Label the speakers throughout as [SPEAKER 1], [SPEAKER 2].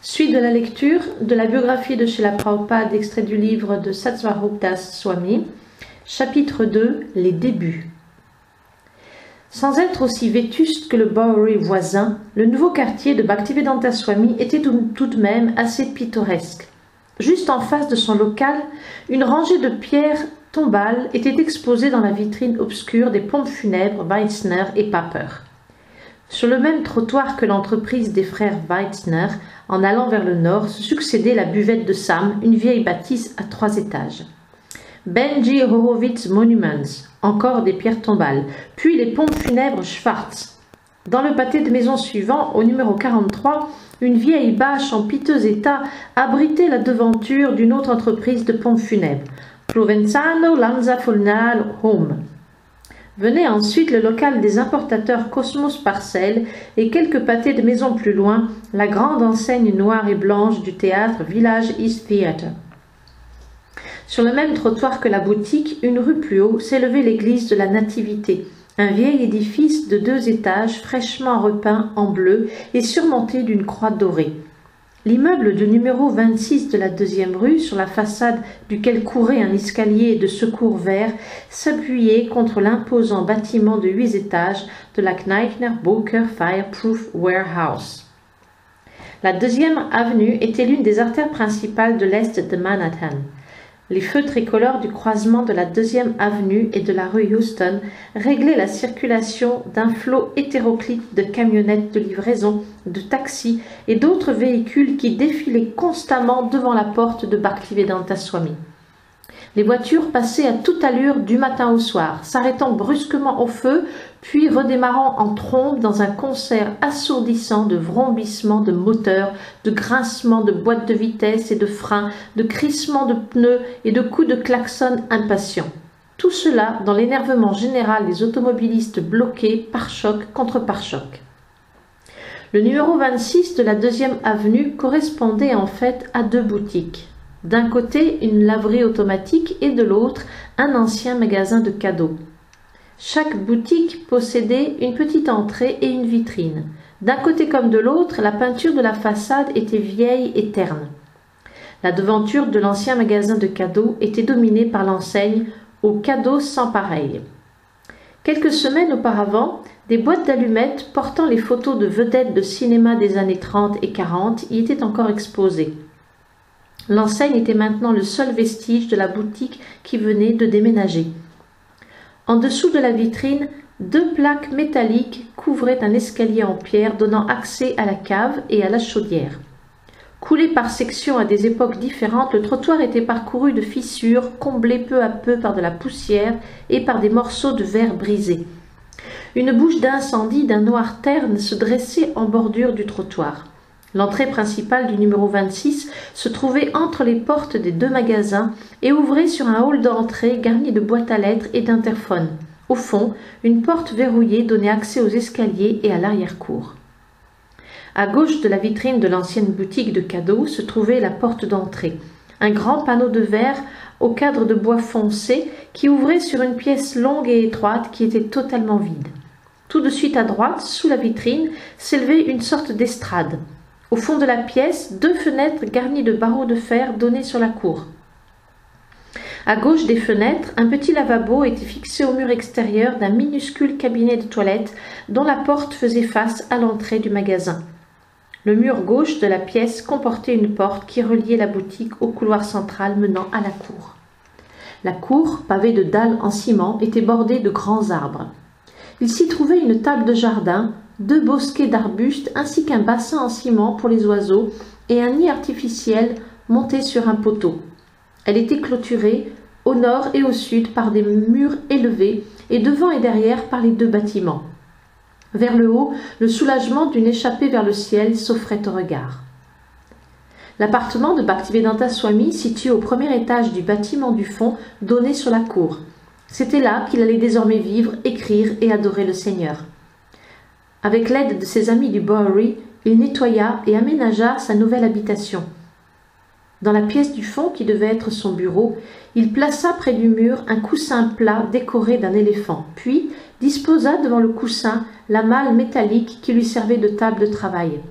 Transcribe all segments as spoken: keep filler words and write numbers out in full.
[SPEAKER 1] Suite de la lecture de la biographie de Srila Prabhupada, extrait du livre de Satsvarup Das Swami, chapitre deux, les débuts. Sans être aussi vétuste que le Bowery voisin, le nouveau quartier de Bhaktivedanta Swami était tout de même assez pittoresque. Juste en face de son local, une rangée de pierres tombales était exposée dans la vitrine obscure des pompes funèbres Weitzner et Paper. Sur le même trottoir que l'entreprise des frères Weitzner, en allant vers le nord, se succédait la buvette de Sam, une vieille bâtisse à trois étages. Benji Horowitz Monuments, encore des pierres tombales, puis les pompes funèbres Schwartz. Dans le pâté de maison suivant, au numéro quarante-trois, une vieille bâche en piteux état abritait la devanture d'une autre entreprise de pompes funèbres, Provenzano Lanza Funeral Home. Venait ensuite le local des importateurs Cosmos Parcel et quelques pâtés de maisons plus loin, la grande enseigne noire et blanche du théâtre Village East Theatre. Sur le même trottoir que la boutique, une rue plus haut, s'élevait l'église de la Nativité, un vieil édifice de deux étages fraîchement repeint en bleu et surmonté d'une croix dorée. L'immeuble du numéro vingt-six de la deuxième rue, sur la façade duquel courait un escalier de secours vert, s'appuyait contre l'imposant bâtiment de huit étages de la Kneifner-Boker Fireproof Warehouse. La deuxième avenue était l'une des artères principales de l'est de Manhattan. Les feux tricolores du croisement de la deuxième avenue et de la rue Houston réglaient la circulation d'un flot hétéroclite de camionnettes de livraison, de taxis et d'autres véhicules qui défilaient constamment devant la porte de Bhaktivedanta Swami. Les voitures passaient à toute allure du matin au soir, s'arrêtant brusquement au feu, puis redémarrant en trombe dans un concert assourdissant de vrombissements de moteurs, de grincements de boîtes de vitesse et de freins, de crissements de pneus et de coups de klaxon impatients. Tout cela dans l'énervement général des automobilistes bloqués pare-choc contre pare-choc. Le numéro vingt-six de la deuxième avenue correspondait en fait à deux boutiques. D'un côté, une laverie automatique et de l'autre, un ancien magasin de cadeaux. Chaque boutique possédait une petite entrée et une vitrine. D'un côté comme de l'autre, la peinture de la façade était vieille et terne. La devanture de l'ancien magasin de cadeaux était dominée par l'enseigne « Aux cadeaux sans pareil ». Quelques semaines auparavant, des boîtes d'allumettes portant les photos de vedettes de cinéma des années trente et quarante y étaient encore exposées. L'enseigne était maintenant le seul vestige de la boutique qui venait de déménager. En dessous de la vitrine, deux plaques métalliques couvraient un escalier en pierre donnant accès à la cave et à la chaudière. Coulé par sections à des époques différentes, le trottoir était parcouru de fissures, comblées peu à peu par de la poussière et par des morceaux de verre brisés. Une bouche d'incendie d'un noir terne se dressait en bordure du trottoir. L'entrée principale du numéro vingt-six se trouvait entre les portes des deux magasins et ouvrait sur un hall d'entrée garni de boîtes à lettres et d'interphones. Au fond, une porte verrouillée donnait accès aux escaliers et à l'arrière-cour. À gauche de la vitrine de l'ancienne boutique de cadeaux se trouvait la porte d'entrée, un grand panneau de verre au cadre de bois foncé qui ouvrait sur une pièce longue et étroite qui était totalement vide. Tout de suite à droite, sous la vitrine, s'élevait une sorte d'estrade. Au fond de la pièce, deux fenêtres garnies de barreaux de fer donnaient sur la cour. À gauche des fenêtres, un petit lavabo était fixé au mur extérieur d'un minuscule cabinet de toilette dont la porte faisait face à l'entrée du magasin. Le mur gauche de la pièce comportait une porte qui reliait la boutique au couloir central menant à la cour. La cour, pavée de dalles en ciment, était bordée de grands arbres. Il s'y trouvait une table de jardin, deux bosquets d'arbustes ainsi qu'un bassin en ciment pour les oiseaux et un nid artificiel monté sur un poteau. Elle était clôturée au nord et au sud par des murs élevés et devant et derrière par les deux bâtiments. Vers le haut, le soulagement d'une échappée vers le ciel s'offrait au regard. L'appartement de Bhaktivedanta Swami, situé au premier étage du bâtiment du fond, donnait sur la cour. C'était là qu'il allait désormais vivre, écrire et adorer le Seigneur. Avec l'aide de ses amis du Bowery, il nettoya et aménagea sa nouvelle habitation. Dans la pièce du fond, qui devait être son bureau, il plaça près du mur un coussin plat décoré d'un éléphant, puis disposa devant le coussin la malle métallique qui lui servait de table de travail.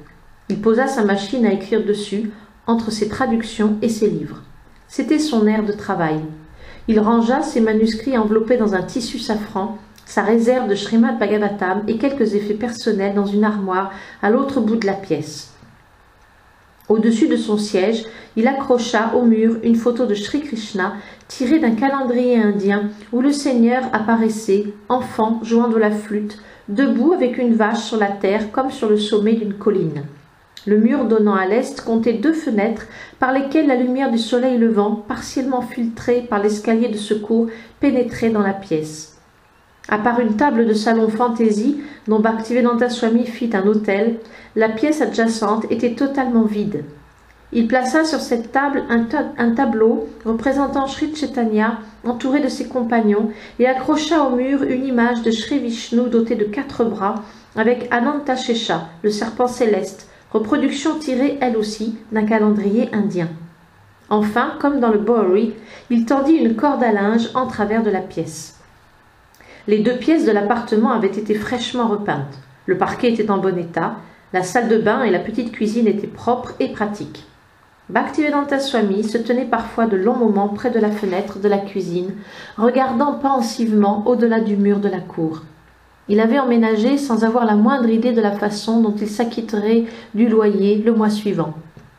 [SPEAKER 1] Il posa sa machine à écrire dessus, entre ses traductions et ses livres. C'était son aire de travail. Il rangea ses manuscrits enveloppés dans un tissu safran, sa réserve de Srimad Bhagavatam et quelques effets personnels dans une armoire à l'autre bout de la pièce. Au-dessus de son siège, il accrocha au mur une photo de Sri Krishna tirée d'un calendrier indien où le Seigneur apparaissait, enfant, jouant de la flûte, debout avec une vache sur la terre comme sur le sommet d'une colline. Le mur donnant à l'est comptait deux fenêtres par lesquelles la lumière du soleil levant, partiellement filtrée par l'escalier de secours, pénétrait dans la pièce. À part une table de salon fantaisie dont Bhaktivedanta Swami fit un autel, la pièce adjacente était totalement vide. Il plaça sur cette table un, ta un tableau représentant Sri Chaitanya entouré de ses compagnons et accrocha au mur une image de Sri Vishnu doté de quatre bras avec Ananta Shesha, le serpent céleste, reproduction tirée elle aussi d'un calendrier indien. Enfin, comme dans le Bowery, il tendit une corde à linge en travers de la pièce. Les deux pièces de l'appartement avaient été fraîchement repeintes. Le parquet était en bon état, la salle de bain et la petite cuisine étaient propres et pratiques. Bhaktivedanta Swami se tenait parfois de longs moments près de la fenêtre de la cuisine, regardant pensivement au-delà du mur de la cour. Il avait emménagé sans avoir la moindre idée de la façon dont il s'acquitterait du loyer le mois suivant.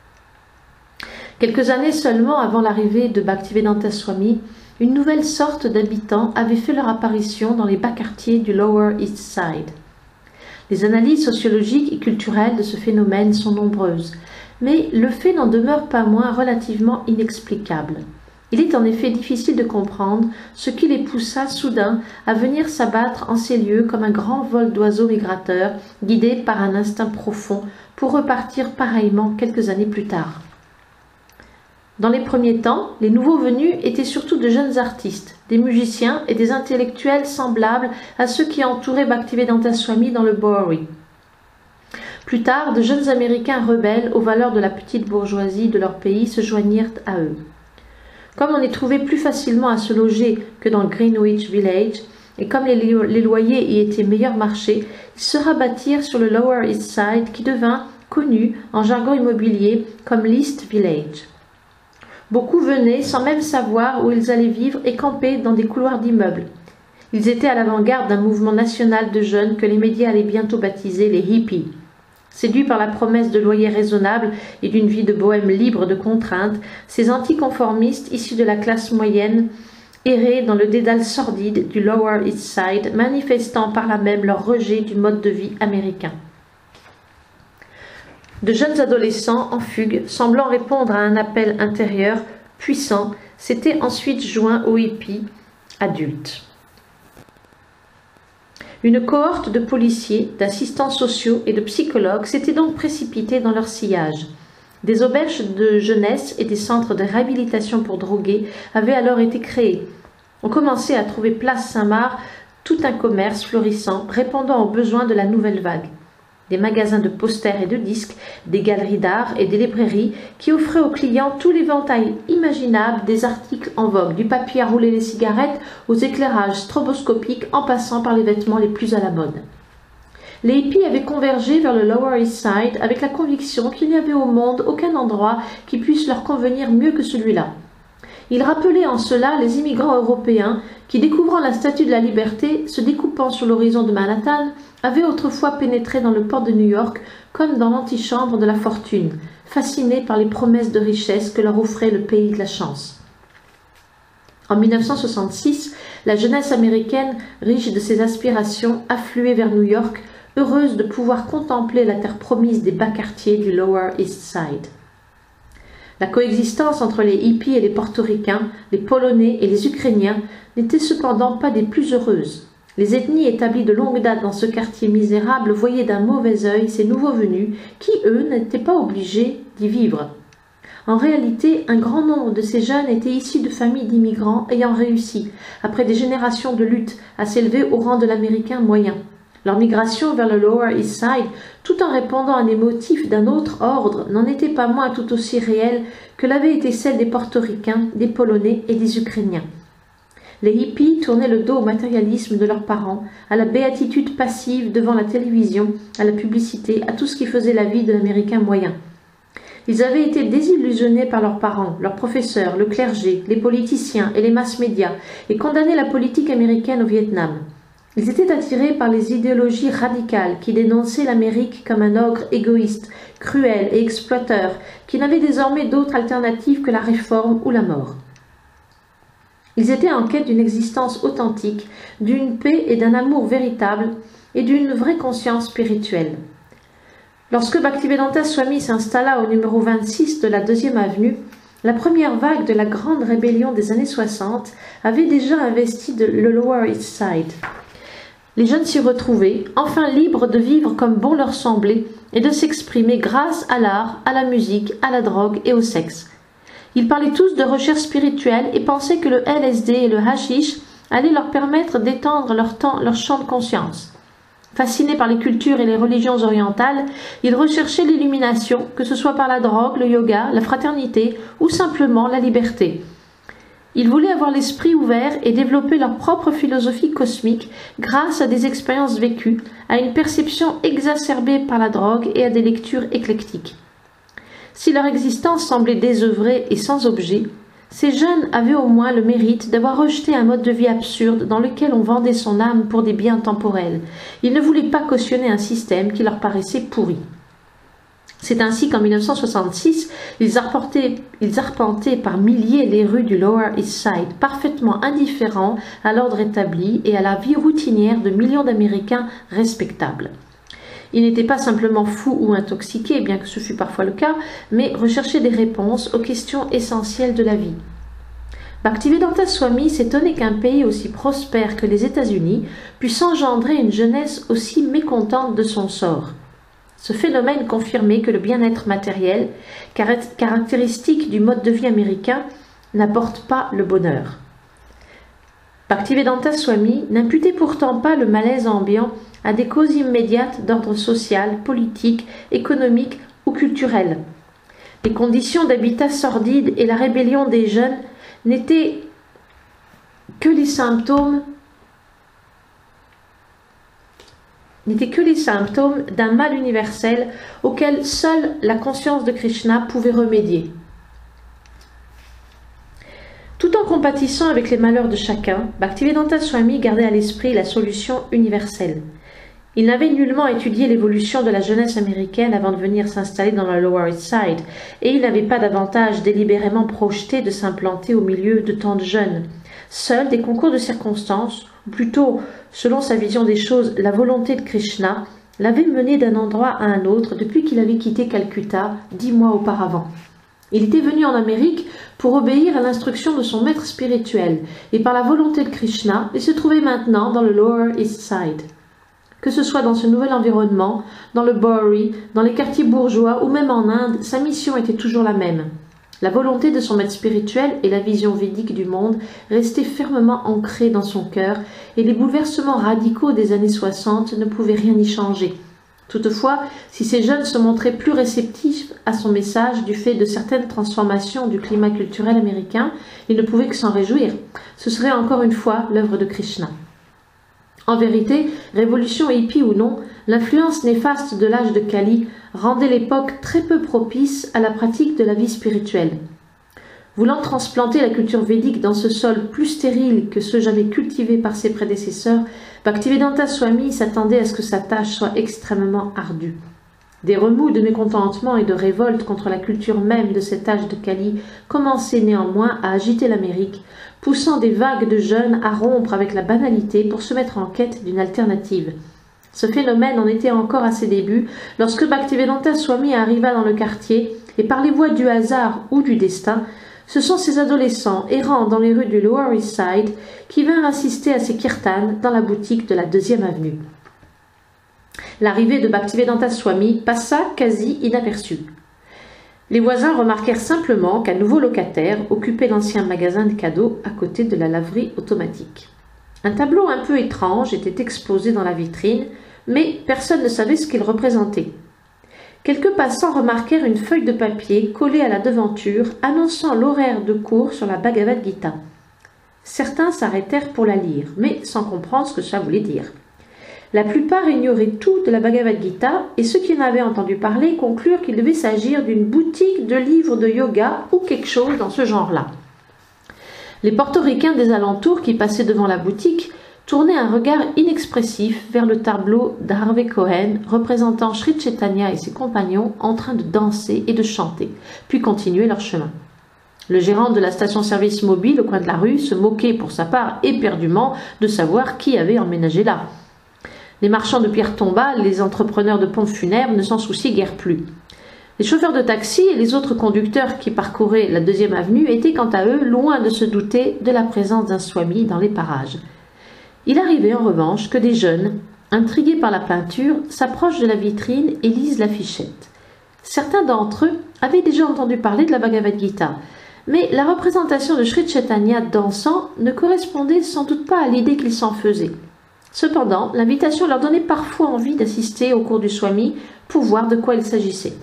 [SPEAKER 1] Quelques années seulement avant l'arrivée de Bhaktivedanta Swami, une nouvelle sorte d'habitants avait fait leur apparition dans les bas quartiers du Lower East Side. Les analyses sociologiques et culturelles de ce phénomène sont nombreuses, mais le fait n'en demeure pas moins relativement inexplicable. Il est en effet difficile de comprendre ce qui les poussa soudain à venir s'abattre en ces lieux comme un grand vol d'oiseaux migrateurs, guidés par un instinct profond, pour repartir pareillement quelques années plus tard. Dans les premiers temps, les nouveaux venus étaient surtout de jeunes artistes, des musiciens et des intellectuels semblables à ceux qui entouraient Bhaktivedanta Swami dans le Bowery. Plus tard, de jeunes Américains rebelles aux valeurs de la petite bourgeoisie de leur pays se joignirent à eux. Comme on y trouvait plus facilement à se loger que dans Greenwich Village, et comme les, les loyers y étaient meilleurs marché, ils se rabattirent sur le Lower East Side qui devint connu en jargon immobilier comme l'East Village. Beaucoup venaient sans même savoir où ils allaient vivre et camper dans des couloirs d'immeubles. Ils étaient à l'avant-garde d'un mouvement national de jeunes que les médias allaient bientôt baptiser les hippies. Séduits par la promesse de loyers raisonnables et d'une vie de bohème libre de contraintes, ces anticonformistes issus de la classe moyenne erraient dans le dédale sordide du Lower East Side, manifestant par là même leur rejet du mode de vie américain. De jeunes adolescents en fugue, semblant répondre à un appel intérieur puissant, s'étaient ensuite joints aux hippies adultes. Une cohorte de policiers, d'assistants sociaux et de psychologues s'était donc précipitée dans leur sillage. Des auberges de jeunesse et des centres de réhabilitation pour drogués avaient alors été créés. On commençait à trouver place Saint-Marc tout un commerce florissant répondant aux besoins de la nouvelle vague. Des magasins de posters et de disques, des galeries d'art et des librairies qui offraient aux clients tout l'éventail imaginable des articles en vogue, du papier à rouler les cigarettes aux éclairages stroboscopiques en passant par les vêtements les plus à la mode. Les hippies avaient convergé vers le Lower East Side avec la conviction qu'il n'y avait au monde aucun endroit qui puisse leur convenir mieux que celui-là. Ils rappelaient en cela les immigrants européens qui, découvrant la Statue de la Liberté, se découpant sur l'horizon de Manhattan, avaient autrefois pénétré dans le port de New York comme dans l'antichambre de la fortune, fascinés par les promesses de richesse que leur offrait le pays de la chance. En mille neuf cent soixante-six, la jeunesse américaine, riche de ses aspirations, affluait vers New York, heureuse de pouvoir contempler la terre promise des bas quartiers du Lower East Side. La coexistence entre les hippies et les portoricains, les polonais et les ukrainiens n'était cependant pas des plus heureuses. Les ethnies établies de longue date dans ce quartier misérable voyaient d'un mauvais œil ces nouveaux venus qui, eux, n'étaient pas obligés d'y vivre. En réalité, un grand nombre de ces jeunes étaient issus de familles d'immigrants ayant réussi, après des générations de lutte, à s'élever au rang de l'américain moyen. Leur migration vers le Lower East Side, tout en répondant à des motifs d'un autre ordre, n'en était pas moins tout aussi réelle que l'avait été celle des portoricains, des polonais et des ukrainiens. Les hippies tournaient le dos au matérialisme de leurs parents, à la béatitude passive devant la télévision, à la publicité, à tout ce qui faisait la vie de l'Américain moyen. Ils avaient été désillusionnés par leurs parents, leurs professeurs, le clergé, les politiciens et les masses-médias, et condamnaient la politique américaine au Vietnam. Ils étaient attirés par les idéologies radicales qui dénonçaient l'Amérique comme un ogre égoïste, cruel et exploiteur, qui n'avait désormais d'autre alternative que la réforme ou la mort. Ils étaient en quête d'une existence authentique, d'une paix et d'un amour véritable, et d'une vraie conscience spirituelle. Lorsque Bhaktivedanta Swami s'installa au numéro vingt-six de la deuxième avenue, la première vague de la grande rébellion des années soixante avait déjà investi de, le Lower East Side. Les jeunes s'y retrouvaient, enfin libres de vivre comme bon leur semblait et de s'exprimer grâce à l'art, à la musique, à la drogue et au sexe. Ils parlaient tous de recherche spirituelle et pensaient que le L S D et le hashish allaient leur permettre d'étendre leur, temps, leur champ de conscience. Fascinés par les cultures et les religions orientales, ils recherchaient l'illumination, que ce soit par la drogue, le yoga, la fraternité ou simplement la liberté. Ils voulaient avoir l'esprit ouvert et développer leur propre philosophie cosmique grâce à des expériences vécues, à une perception exacerbée par la drogue et à des lectures éclectiques. Si leur existence semblait désœuvrée et sans objet, ces jeunes avaient au moins le mérite d'avoir rejeté un mode de vie absurde dans lequel on vendait son âme pour des biens temporels. Ils ne voulaient pas cautionner un système qui leur paraissait pourri. C'est ainsi qu'en mille neuf cent soixante-six, ils arpentaient, ils arpentaient par milliers les rues du Lower East Side, parfaitement indifférents à l'ordre établi et à la vie routinière de millions d'Américains respectables. Ils n'étaient pas simplement fous ou intoxiqués, bien que ce fût parfois le cas, mais recherchaient des réponses aux questions essentielles de la vie. Bhaktivedanta Swami s'étonnait qu'un pays aussi prospère que les États-Unis puisse engendrer une jeunesse aussi mécontente de son sort. Ce phénomène confirmait que le bien-être matériel, caractéristique du mode de vie américain, n'apporte pas le bonheur. Bhaktivedanta Swami n'imputait pourtant pas le malaise ambiant à des causes immédiates d'ordre social, politique, économique ou culturel. Les conditions d'habitat sordide et la rébellion des jeunes n'étaient que les symptômes n'étaient que les symptômes d'un mal universel auquel seule la conscience de Krishna pouvait remédier. Tout en compatissant avec les malheurs de chacun, Bhaktivedanta Swami gardait à l'esprit la solution universelle. Il n'avait nullement étudié l'évolution de la jeunesse américaine avant de venir s'installer dans le Lower East Side, et il n'avait pas davantage délibérément projeté de s'implanter au milieu de tant de jeunes. Seuls des concours de circonstances, ou plutôt, selon sa vision des choses, la volonté de Krishna, l'avaient mené d'un endroit à un autre depuis qu'il avait quitté Calcutta dix mois auparavant. Il était venu en Amérique pour obéir à l'instruction de son maître spirituel, et par la volonté de Krishna, il se trouvait maintenant dans le Lower East Side. Que ce soit dans ce nouvel environnement, dans le Bowery, dans les quartiers bourgeois ou même en Inde, sa mission était toujours la même. La volonté de son maître spirituel et la vision védique du monde restaient fermement ancrées dans son cœur et les bouleversements radicaux des années soixante ne pouvaient rien y changer. Toutefois, si ces jeunes se montraient plus réceptifs à son message du fait de certaines transformations du climat culturel américain, ils ne pouvaient que s'en réjouir. Ce serait encore une fois l'œuvre de Krishna. En vérité, révolution hippie ou non, l'influence néfaste de l'âge de Kali rendait l'époque très peu propice à la pratique de la vie spirituelle. Voulant transplanter la culture védique dans ce sol plus stérile que ceux jamais cultivés par ses prédécesseurs, Bhaktivedanta Swami s'attendait à ce que sa tâche soit extrêmement ardue. Des remous de mécontentement et de révolte contre la culture même de cet âge de Kali commençaient néanmoins à agiter l'Amérique, poussant des vagues de jeunes à rompre avec la banalité pour se mettre en quête d'une alternative. Ce phénomène en était encore à ses débuts lorsque Bhaktivedanta Swami arriva dans le quartier et par les voies du hasard ou du destin, ce sont ces adolescents errant dans les rues du Lower East Side qui vinrent assister à ces kirtans dans la boutique de la deuxième avenue. L'arrivée de Bhaktivedanta Swami passa quasi inaperçue. Les voisins remarquèrent simplement qu'un nouveau locataire occupait l'ancien magasin de cadeaux à côté de la laverie automatique. Un tableau un peu étrange était exposé dans la vitrine, mais personne ne savait ce qu'il représentait. Quelques passants remarquèrent une feuille de papier collée à la devanture annonçant l'horaire de cours sur la Bhagavad Gita. Certains s'arrêtèrent pour la lire, mais sans comprendre ce que ça voulait dire. La plupart ignoraient tout de la Bhagavad Gita et ceux qui en avaient entendu parler conclurent qu'il devait s'agir d'une boutique de livres de yoga ou quelque chose dans ce genre-là. Les portoricains des alentours qui passaient devant la boutique tournaient un regard inexpressif vers le tableau d'Harvey Cohen représentant Sri Chaitanya et ses compagnons en train de danser et de chanter, puis continuaient leur chemin. Le gérant de la station-service mobile au coin de la rue se moquait pour sa part éperdument de savoir qui avait emménagé là. Les marchands de pierres tombales, les entrepreneurs de pompes funèbres ne s'en souciaient guère plus. Les chauffeurs de taxi et les autres conducteurs qui parcouraient la deuxième avenue étaient quant à eux loin de se douter de la présence d'un swami dans les parages. Il arrivait en revanche que des jeunes, intrigués par la peinture, s'approchent de la vitrine et lisent l'affichette. Certains d'entre eux avaient déjà entendu parler de la Bhagavad Gita, mais la représentation de Sri Chaitanya dansant ne correspondait sans doute pas à l'idée qu'ils s'en faisaient. Cependant, l'invitation leur donnait parfois envie d'assister au cours du Swami pour voir de quoi il s'agissait.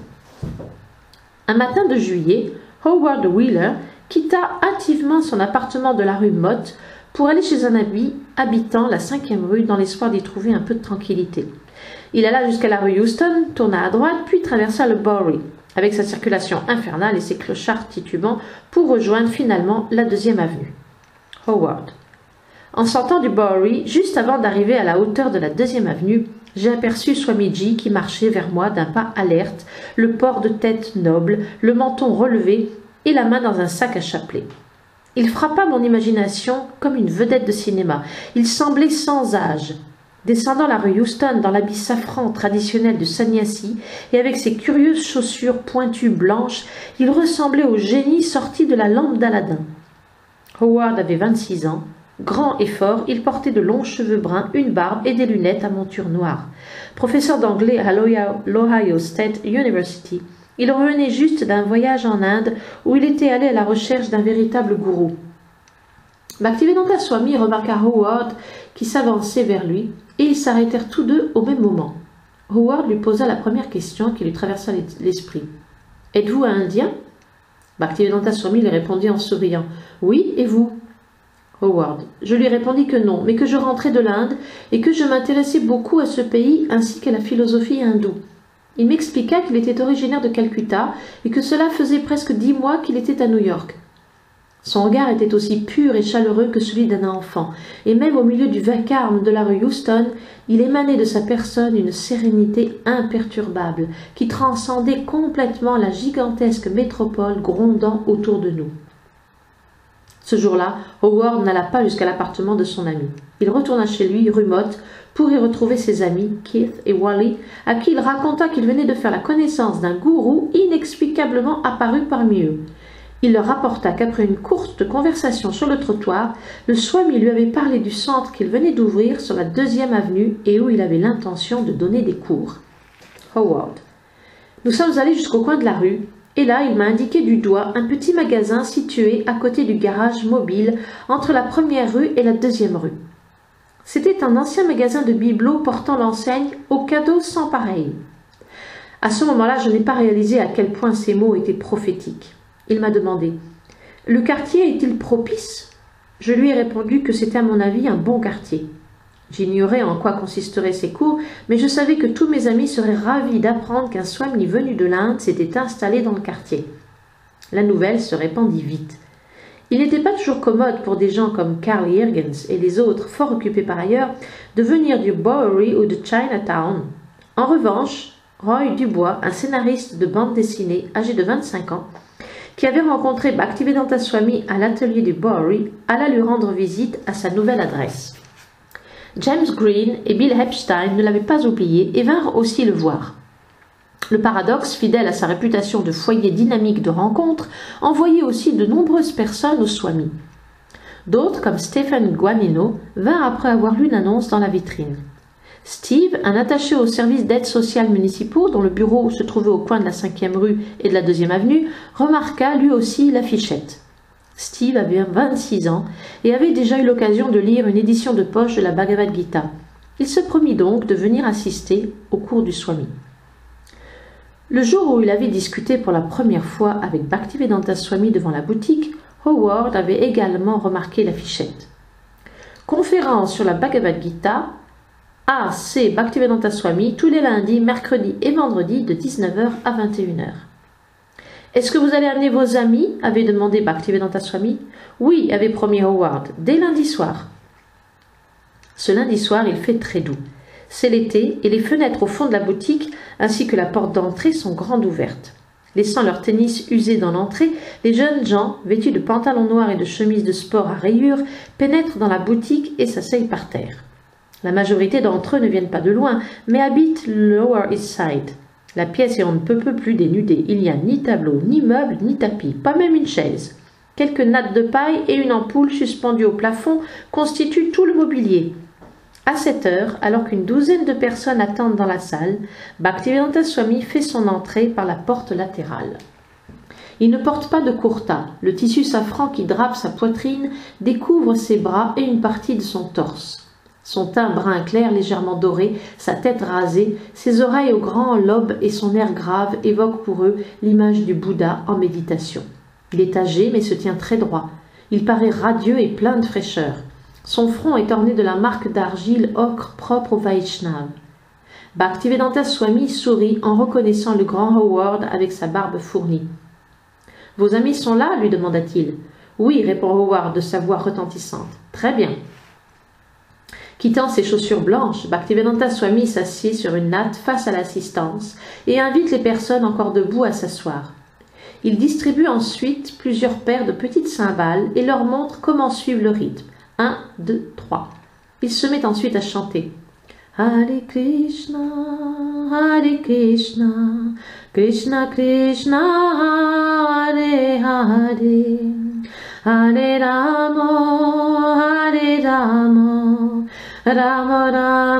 [SPEAKER 1] Un matin de juillet, Howard Wheeler quitta hâtivement son appartement de la rue Mott pour aller chez un ami habitant la cinquième rue dans l'espoir d'y trouver un peu de tranquillité. Il alla jusqu'à la rue Houston, tourna à droite, puis traversa le Bowery, avec sa circulation infernale et ses clochards titubants, pour rejoindre finalement la deuxième avenue. Howard. En sortant du Bowery, juste avant d'arriver à la hauteur de la deuxième avenue, j'ai aperçu Swamiji qui marchait vers moi d'un pas alerte, le port de tête noble, le menton relevé et la main dans un sac à chapelet. Il frappa mon imagination comme une vedette de cinéma. Il semblait sans âge. Descendant la rue Houston dans l'habit safran traditionnel de sannyasi et avec ses curieuses chaussures pointues blanches, il ressemblait au génie sorti de la lampe d'Aladin. Howard avait vingt-six ans. Grand et fort, il portait de longs cheveux bruns, une barbe et des lunettes à monture noire. Professeur d'anglais à l'Ohio State University, il revenait juste d'un voyage en Inde où il était allé à la recherche d'un véritable gourou. Bhaktivedanta Swami remarqua Howard qui s'avançait vers lui et ils s'arrêtèrent tous deux au même moment. Howard lui posa la première question qui lui traversa l'esprit. « Êtes-vous indien » Bhaktivedanta Swami lui répondit en souriant. « Oui, et vous » Howard. Je lui répondis que non, mais que je rentrais de l'Inde et que je m'intéressais beaucoup à ce pays ainsi qu'à la philosophie hindoue. Il m'expliqua qu'il était originaire de Calcutta et que cela faisait presque dix mois qu'il était à New York. Son regard était aussi pur et chaleureux que celui d'un enfant, et même au milieu du vacarme de la rue Houston, il émanait de sa personne une sérénité imperturbable qui transcendait complètement la gigantesque métropole grondant autour de nous. Ce jour-là, Howard n'alla pas jusqu'à l'appartement de son ami. Il retourna chez lui, rue Mott, pour y retrouver ses amis, Keith et Wally, à qui il raconta qu'il venait de faire la connaissance d'un gourou inexplicablement apparu parmi eux. Il leur rapporta qu'après une courte conversation sur le trottoir, le Swami lui avait parlé du centre qu'il venait d'ouvrir sur la deuxième avenue et où il avait l'intention de donner des cours. Howard. Nous sommes allés jusqu'au coin de la rue, et là il m'a indiqué du doigt un petit magasin situé à côté du garage mobile entre la première rue et la deuxième rue. C'était un ancien magasin de bibelots portant l'enseigne « Au cadeau sans pareil ». À ce moment-là, je n'ai pas réalisé à quel point ces mots étaient prophétiques. Il m'a demandé « Le quartier est-il propice ?» Je lui ai répondu que c'était à mon avis un bon quartier. J'ignorais en quoi consisteraient ces cours, mais je savais que tous mes amis seraient ravis d'apprendre qu'un Swami venu de l'Inde s'était installé dans le quartier. La nouvelle se répandit vite. Il n'était pas toujours commode pour des gens comme Carl Jürgens et les autres, fort occupés par ailleurs, de venir du Bowery ou de Chinatown. En revanche, Roy Dubois, un scénariste de bande dessinée âgé de vingt-cinq ans, qui avait rencontré Bhaktivedanta Swami à l'atelier du Bowery, alla lui rendre visite à sa nouvelle adresse. James Green et Bill Epstein ne l'avaient pas oublié et vinrent aussi le voir. Le paradoxe, fidèle à sa réputation de foyer dynamique de rencontres, envoyait aussi de nombreuses personnes au Swami. D'autres, comme Stephen Guanino, vinrent après avoir lu l'annonce dans la vitrine. Steve, un attaché au service d'aide sociale municipaux dont le bureau se trouvait au coin de la cinquième rue et de la deuxième avenue, remarqua lui aussi l'affichette. Steve avait vingt-six ans et avait déjà eu l'occasion de lire une édition de poche de la Bhagavad Gita. Il se promit donc de venir assister au cours du Swami. Le jour où il avait discuté pour la première fois avec Bhaktivedanta Swami devant la boutique, Howard avait également remarqué l'affichette. Conférence sur la Bhagavad Gita, A C Bhaktivedanta Swami, tous les lundis, mercredis et vendredis de dix-neuf heures à vingt et une heures. Est-ce que vous allez amener vos amis avait demandé Bhaktivedanta Swami. Oui, avait promis Howard, dès lundi soir. Ce lundi soir, il fait très doux. C'est l'été et les fenêtres au fond de la boutique ainsi que la porte d'entrée sont grandes ouvertes. Laissant leur tennis usé dans l'entrée, les jeunes gens, vêtus de pantalons noirs et de chemises de sport à rayures, pénètrent dans la boutique et s'asseyent par terre. La majorité d'entre eux ne viennent pas de loin, mais habitent le Lower East Side. La pièce est on ne peut plus dénudée. Il n'y a ni tableau, ni meubles, ni tapis, pas même une chaise. Quelques nattes de paille et une ampoule suspendue au plafond constituent tout le mobilier. À cette heure, alors qu'une douzaine de personnes attendent dans la salle, Bhaktivedanta Swami fait son entrée par la porte latérale. Il ne porte pas de kurta. Le tissu safran qui drape sa poitrine découvre ses bras et une partie de son torse. Son teint brun clair légèrement doré, sa tête rasée, ses oreilles aux grands lobes et son air grave évoquent pour eux l'image du Bouddha en méditation. Il est âgé mais se tient très droit. Il paraît radieux et plein de fraîcheur. Son front est orné de la marque d'argile ocre propre au Vaishnav. Bhaktivedanta Swami sourit en reconnaissant le grand Howard avec sa barbe fournie. « Vos amis sont là ?» lui demanda-t-il. « Oui, répond Howard de sa voix retentissante. « Très bien. » Quittant ses chaussures blanches, Bhaktivedanta Swami s'assied sur une natte face à l'assistance et invite les personnes encore debout à s'asseoir. Il distribue ensuite plusieurs paires de petites cymbales et leur montre comment suivre le rythme. Un, deux, trois. Il se met ensuite à chanter. Hare Krishna, Hare Krishna, Krishna Krishna, Hare Hare, Hare Rama, Hare Rama, Rama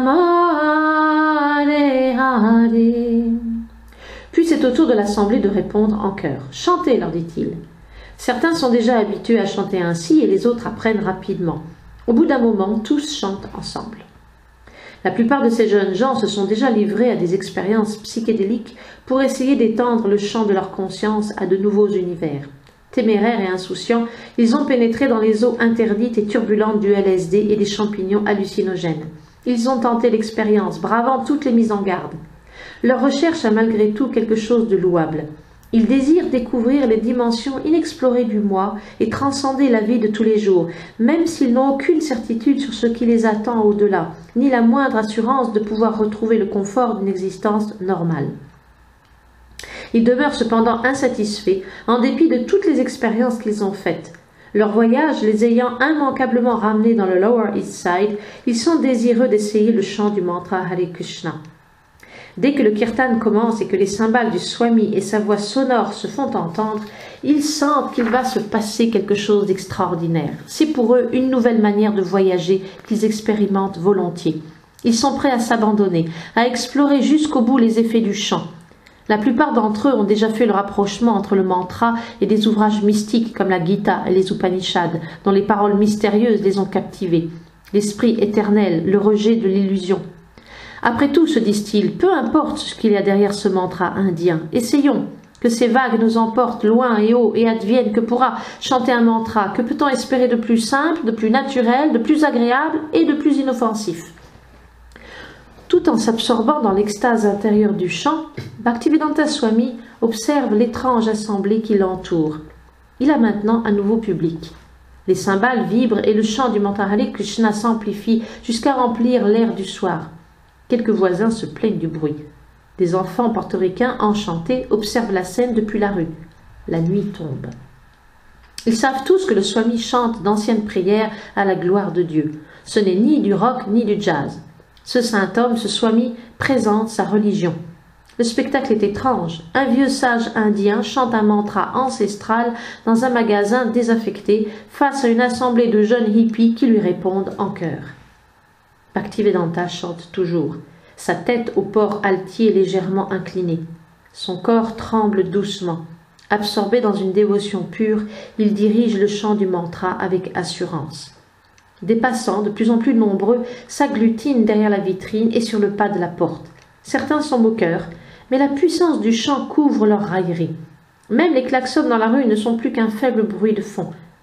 [SPEAKER 1] Rama, Hare Hare. Puis c'est au tour de l'assemblée de répondre en chœur. « Chantez » leur dit-il. Certains sont déjà habitués à chanter ainsi et les autres apprennent rapidement. Au bout d'un moment, tous chantent ensemble. La plupart de ces jeunes gens se sont déjà livrés à des expériences psychédéliques pour essayer d'étendre le champ de leur conscience à de nouveaux univers. Téméraires et insouciants, ils ont pénétré dans les eaux interdites et turbulentes du L S D et des champignons hallucinogènes. Ils ont tenté l'expérience, bravant toutes les mises en garde. Leur recherche a malgré tout quelque chose de louable. Ils désirent découvrir les dimensions inexplorées du moi et transcender la vie de tous les jours, même s'ils n'ont aucune certitude sur ce qui les attend au-delà, ni la moindre assurance de pouvoir retrouver le confort d'une existence normale. Ils demeurent cependant insatisfaits, en dépit de toutes les expériences qu'ils ont faites. Leur voyage les ayant immanquablement ramenés dans le Lower East Side, ils sont désireux d'essayer le chant du mantra Hare Krishna. Dès que le kirtan commence et que les cymbales du Swami et sa voix sonore se font entendre, ils sentent qu'il va se passer quelque chose d'extraordinaire. C'est pour eux une nouvelle manière de voyager qu'ils expérimentent volontiers. Ils sont prêts à s'abandonner, à explorer jusqu'au bout les effets du chant. La plupart d'entre eux ont déjà fait le rapprochement entre le mantra et des ouvrages mystiques comme la Gita et les Upanishads, dont les paroles mystérieuses les ont captivés. L'esprit éternel, le rejet de l'illusion. Après tout, se disent-ils, peu importe ce qu'il y a derrière ce mantra indien, essayons, que ces vagues nous emportent loin et haut et advienne que pourra chanter un mantra. Que peut-on espérer de plus simple, de plus naturel, de plus agréable et de plus inoffensif? Tout en s'absorbant dans l'extase intérieure du chant, Bhaktivedanta Swami observe l'étrange assemblée qui l'entoure. Il a maintenant un nouveau public. Les cymbales vibrent et le chant du mantra Hare Krishna s'amplifie jusqu'à remplir l'air du soir. Quelques voisins se plaignent du bruit. Des enfants portoricains enchantés observent la scène depuis la rue. La nuit tombe. Ils savent tous que le Swami chante d'anciennes prières à la gloire de Dieu. Ce n'est ni du rock ni du jazz. Ce saint homme, ce Swami, présente sa religion. Le spectacle est étrange. Un vieux sage indien chante un mantra ancestral dans un magasin désaffecté face à une assemblée de jeunes hippies qui lui répondent en chœur. Bhaktivedanta chante toujours, sa tête au port altier légèrement inclinée. Son corps tremble doucement. Absorbé dans une dévotion pure, il dirige le chant du mantra avec assurance. Des passants, de plus en plus nombreux, s'agglutinent derrière la vitrine et sur le pas de la porte. Certains sont moqueurs, mais la puissance du chant couvre leurs railleries. Même les klaxons dans la rue ne sont plus qu'un faible bruit de fond.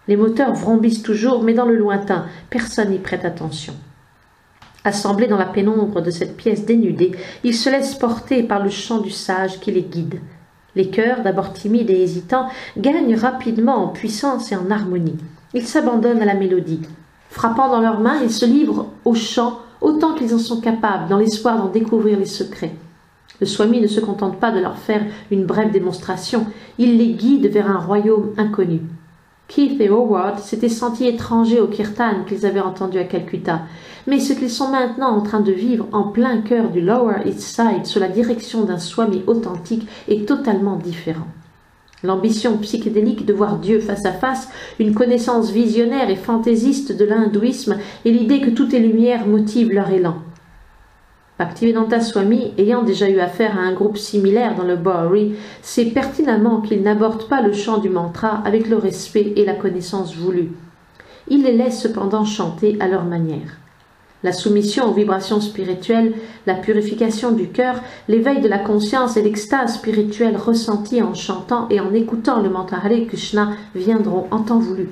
[SPEAKER 1] Les moteurs vrombissent toujours, mais dans le lointain, personne n'y prête attention. Assemblés dans la pénombre de cette pièce dénudée, ils se laissent porter par le chant du sage qui les guide. Les chœurs, d'abord timides et hésitants, gagnent rapidement en puissance et en harmonie. Ils s'abandonnent à la mélodie. Frappant dans leurs mains, ils se livrent au chant autant qu'ils en sont capables, dans l'espoir d'en découvrir les secrets. Le Swami ne se contente pas de leur faire une brève démonstration, il les guide vers un royaume inconnu. Keith et Howard s'étaient sentis étrangers au kirtan qu'ils avaient entendu à Calcutta, mais ce qu'ils sont maintenant en train de vivre en plein cœur du Lower East Side sous la direction d'un Swami authentique est totalement différent. L'ambition psychédélique de voir Dieu face à face, une connaissance visionnaire et fantaisiste de l'hindouisme et l'idée que tout est lumière motivent leur élan. Bhaktivedanta Swami, ayant déjà eu affaire à un groupe similaire dans le Bowery, sait pertinemment qu'il n'aborde pas le chant du mantra avec le respect et la connaissance voulus. Il les laisse cependant chanter à leur manière. La soumission aux vibrations spirituelles, la purification du cœur, l'éveil de la conscience et l'extase spirituelle ressentie en chantant et en écoutant le mantra Hare Krishna viendront en temps voulu.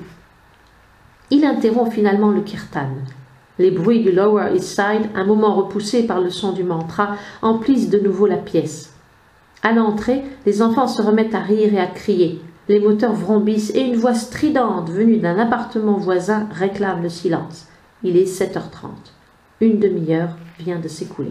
[SPEAKER 1] Il interrompt finalement le kirtan. Les bruits du Lower East Side, un moment repoussés par le son du mantra, emplissent de nouveau la pièce. À l'entrée, les enfants se remettent à rire et à crier. Les moteurs vrombissent et une voix stridente venue d'un appartement voisin réclame le silence. Il est sept heures trente. Une demi-heure vient de s'écouler.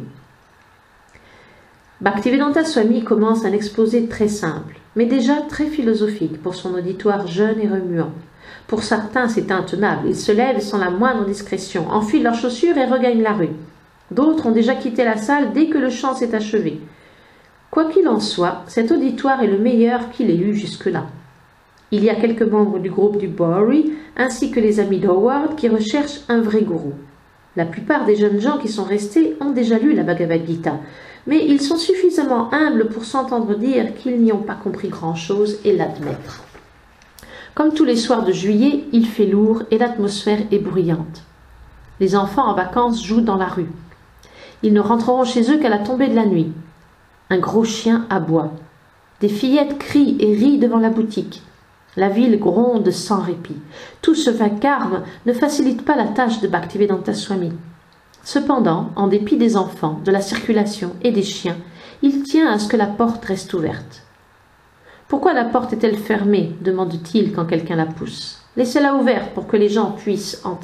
[SPEAKER 1] Bhaktivedanta Swami commence un exposé très simple, mais déjà très philosophique pour son auditoire jeune et remuant. Pour certains, c'est intenable. Ils se lèvent sans la moindre discrétion, enfilent leurs chaussures et regagnent la rue. D'autres ont déjà quitté la salle dès que le chant s'est achevé. Quoi qu'il en soit, cet auditoire est le meilleur qu'il ait eu jusque-là. Il y a quelques membres du groupe du Bowery, ainsi que les amis d'Howard, qui recherchent un vrai gourou. La plupart des jeunes gens qui sont restés ont déjà lu la Bhagavad Gita, mais ils sont suffisamment humbles pour s'entendre dire qu'ils n'y ont pas compris grand-chose et l'admettre. Comme tous les soirs de juillet, il fait lourd et l'atmosphère est bruyante. Les enfants en vacances jouent dans la rue. Ils ne rentreront chez eux qu'à la tombée de la nuit. Un gros chien aboie. Des fillettes crient et rient devant la boutique. La ville gronde sans répit. Tout ce vacarme ne facilite pas la tâche de Bhaktivedanta Swami. Cependant, en dépit des enfants, de la circulation et des chiens, il tient à ce que la porte reste ouverte. « Pourquoi la porte est-elle fermée » demande-t-il quand quelqu'un la pousse. « Laissez-la ouverte pour que les gens puissent entrer. »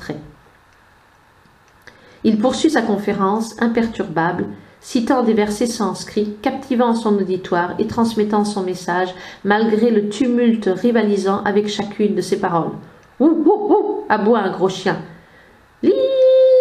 [SPEAKER 1] Il poursuit sa conférence, imperturbable, citant des versets sanscrits, captivant son auditoire et transmettant son message, malgré le tumulte rivalisant avec chacune de ses paroles. « Ouh, ouh, ouh » aboie un gros chien. « Li, ya »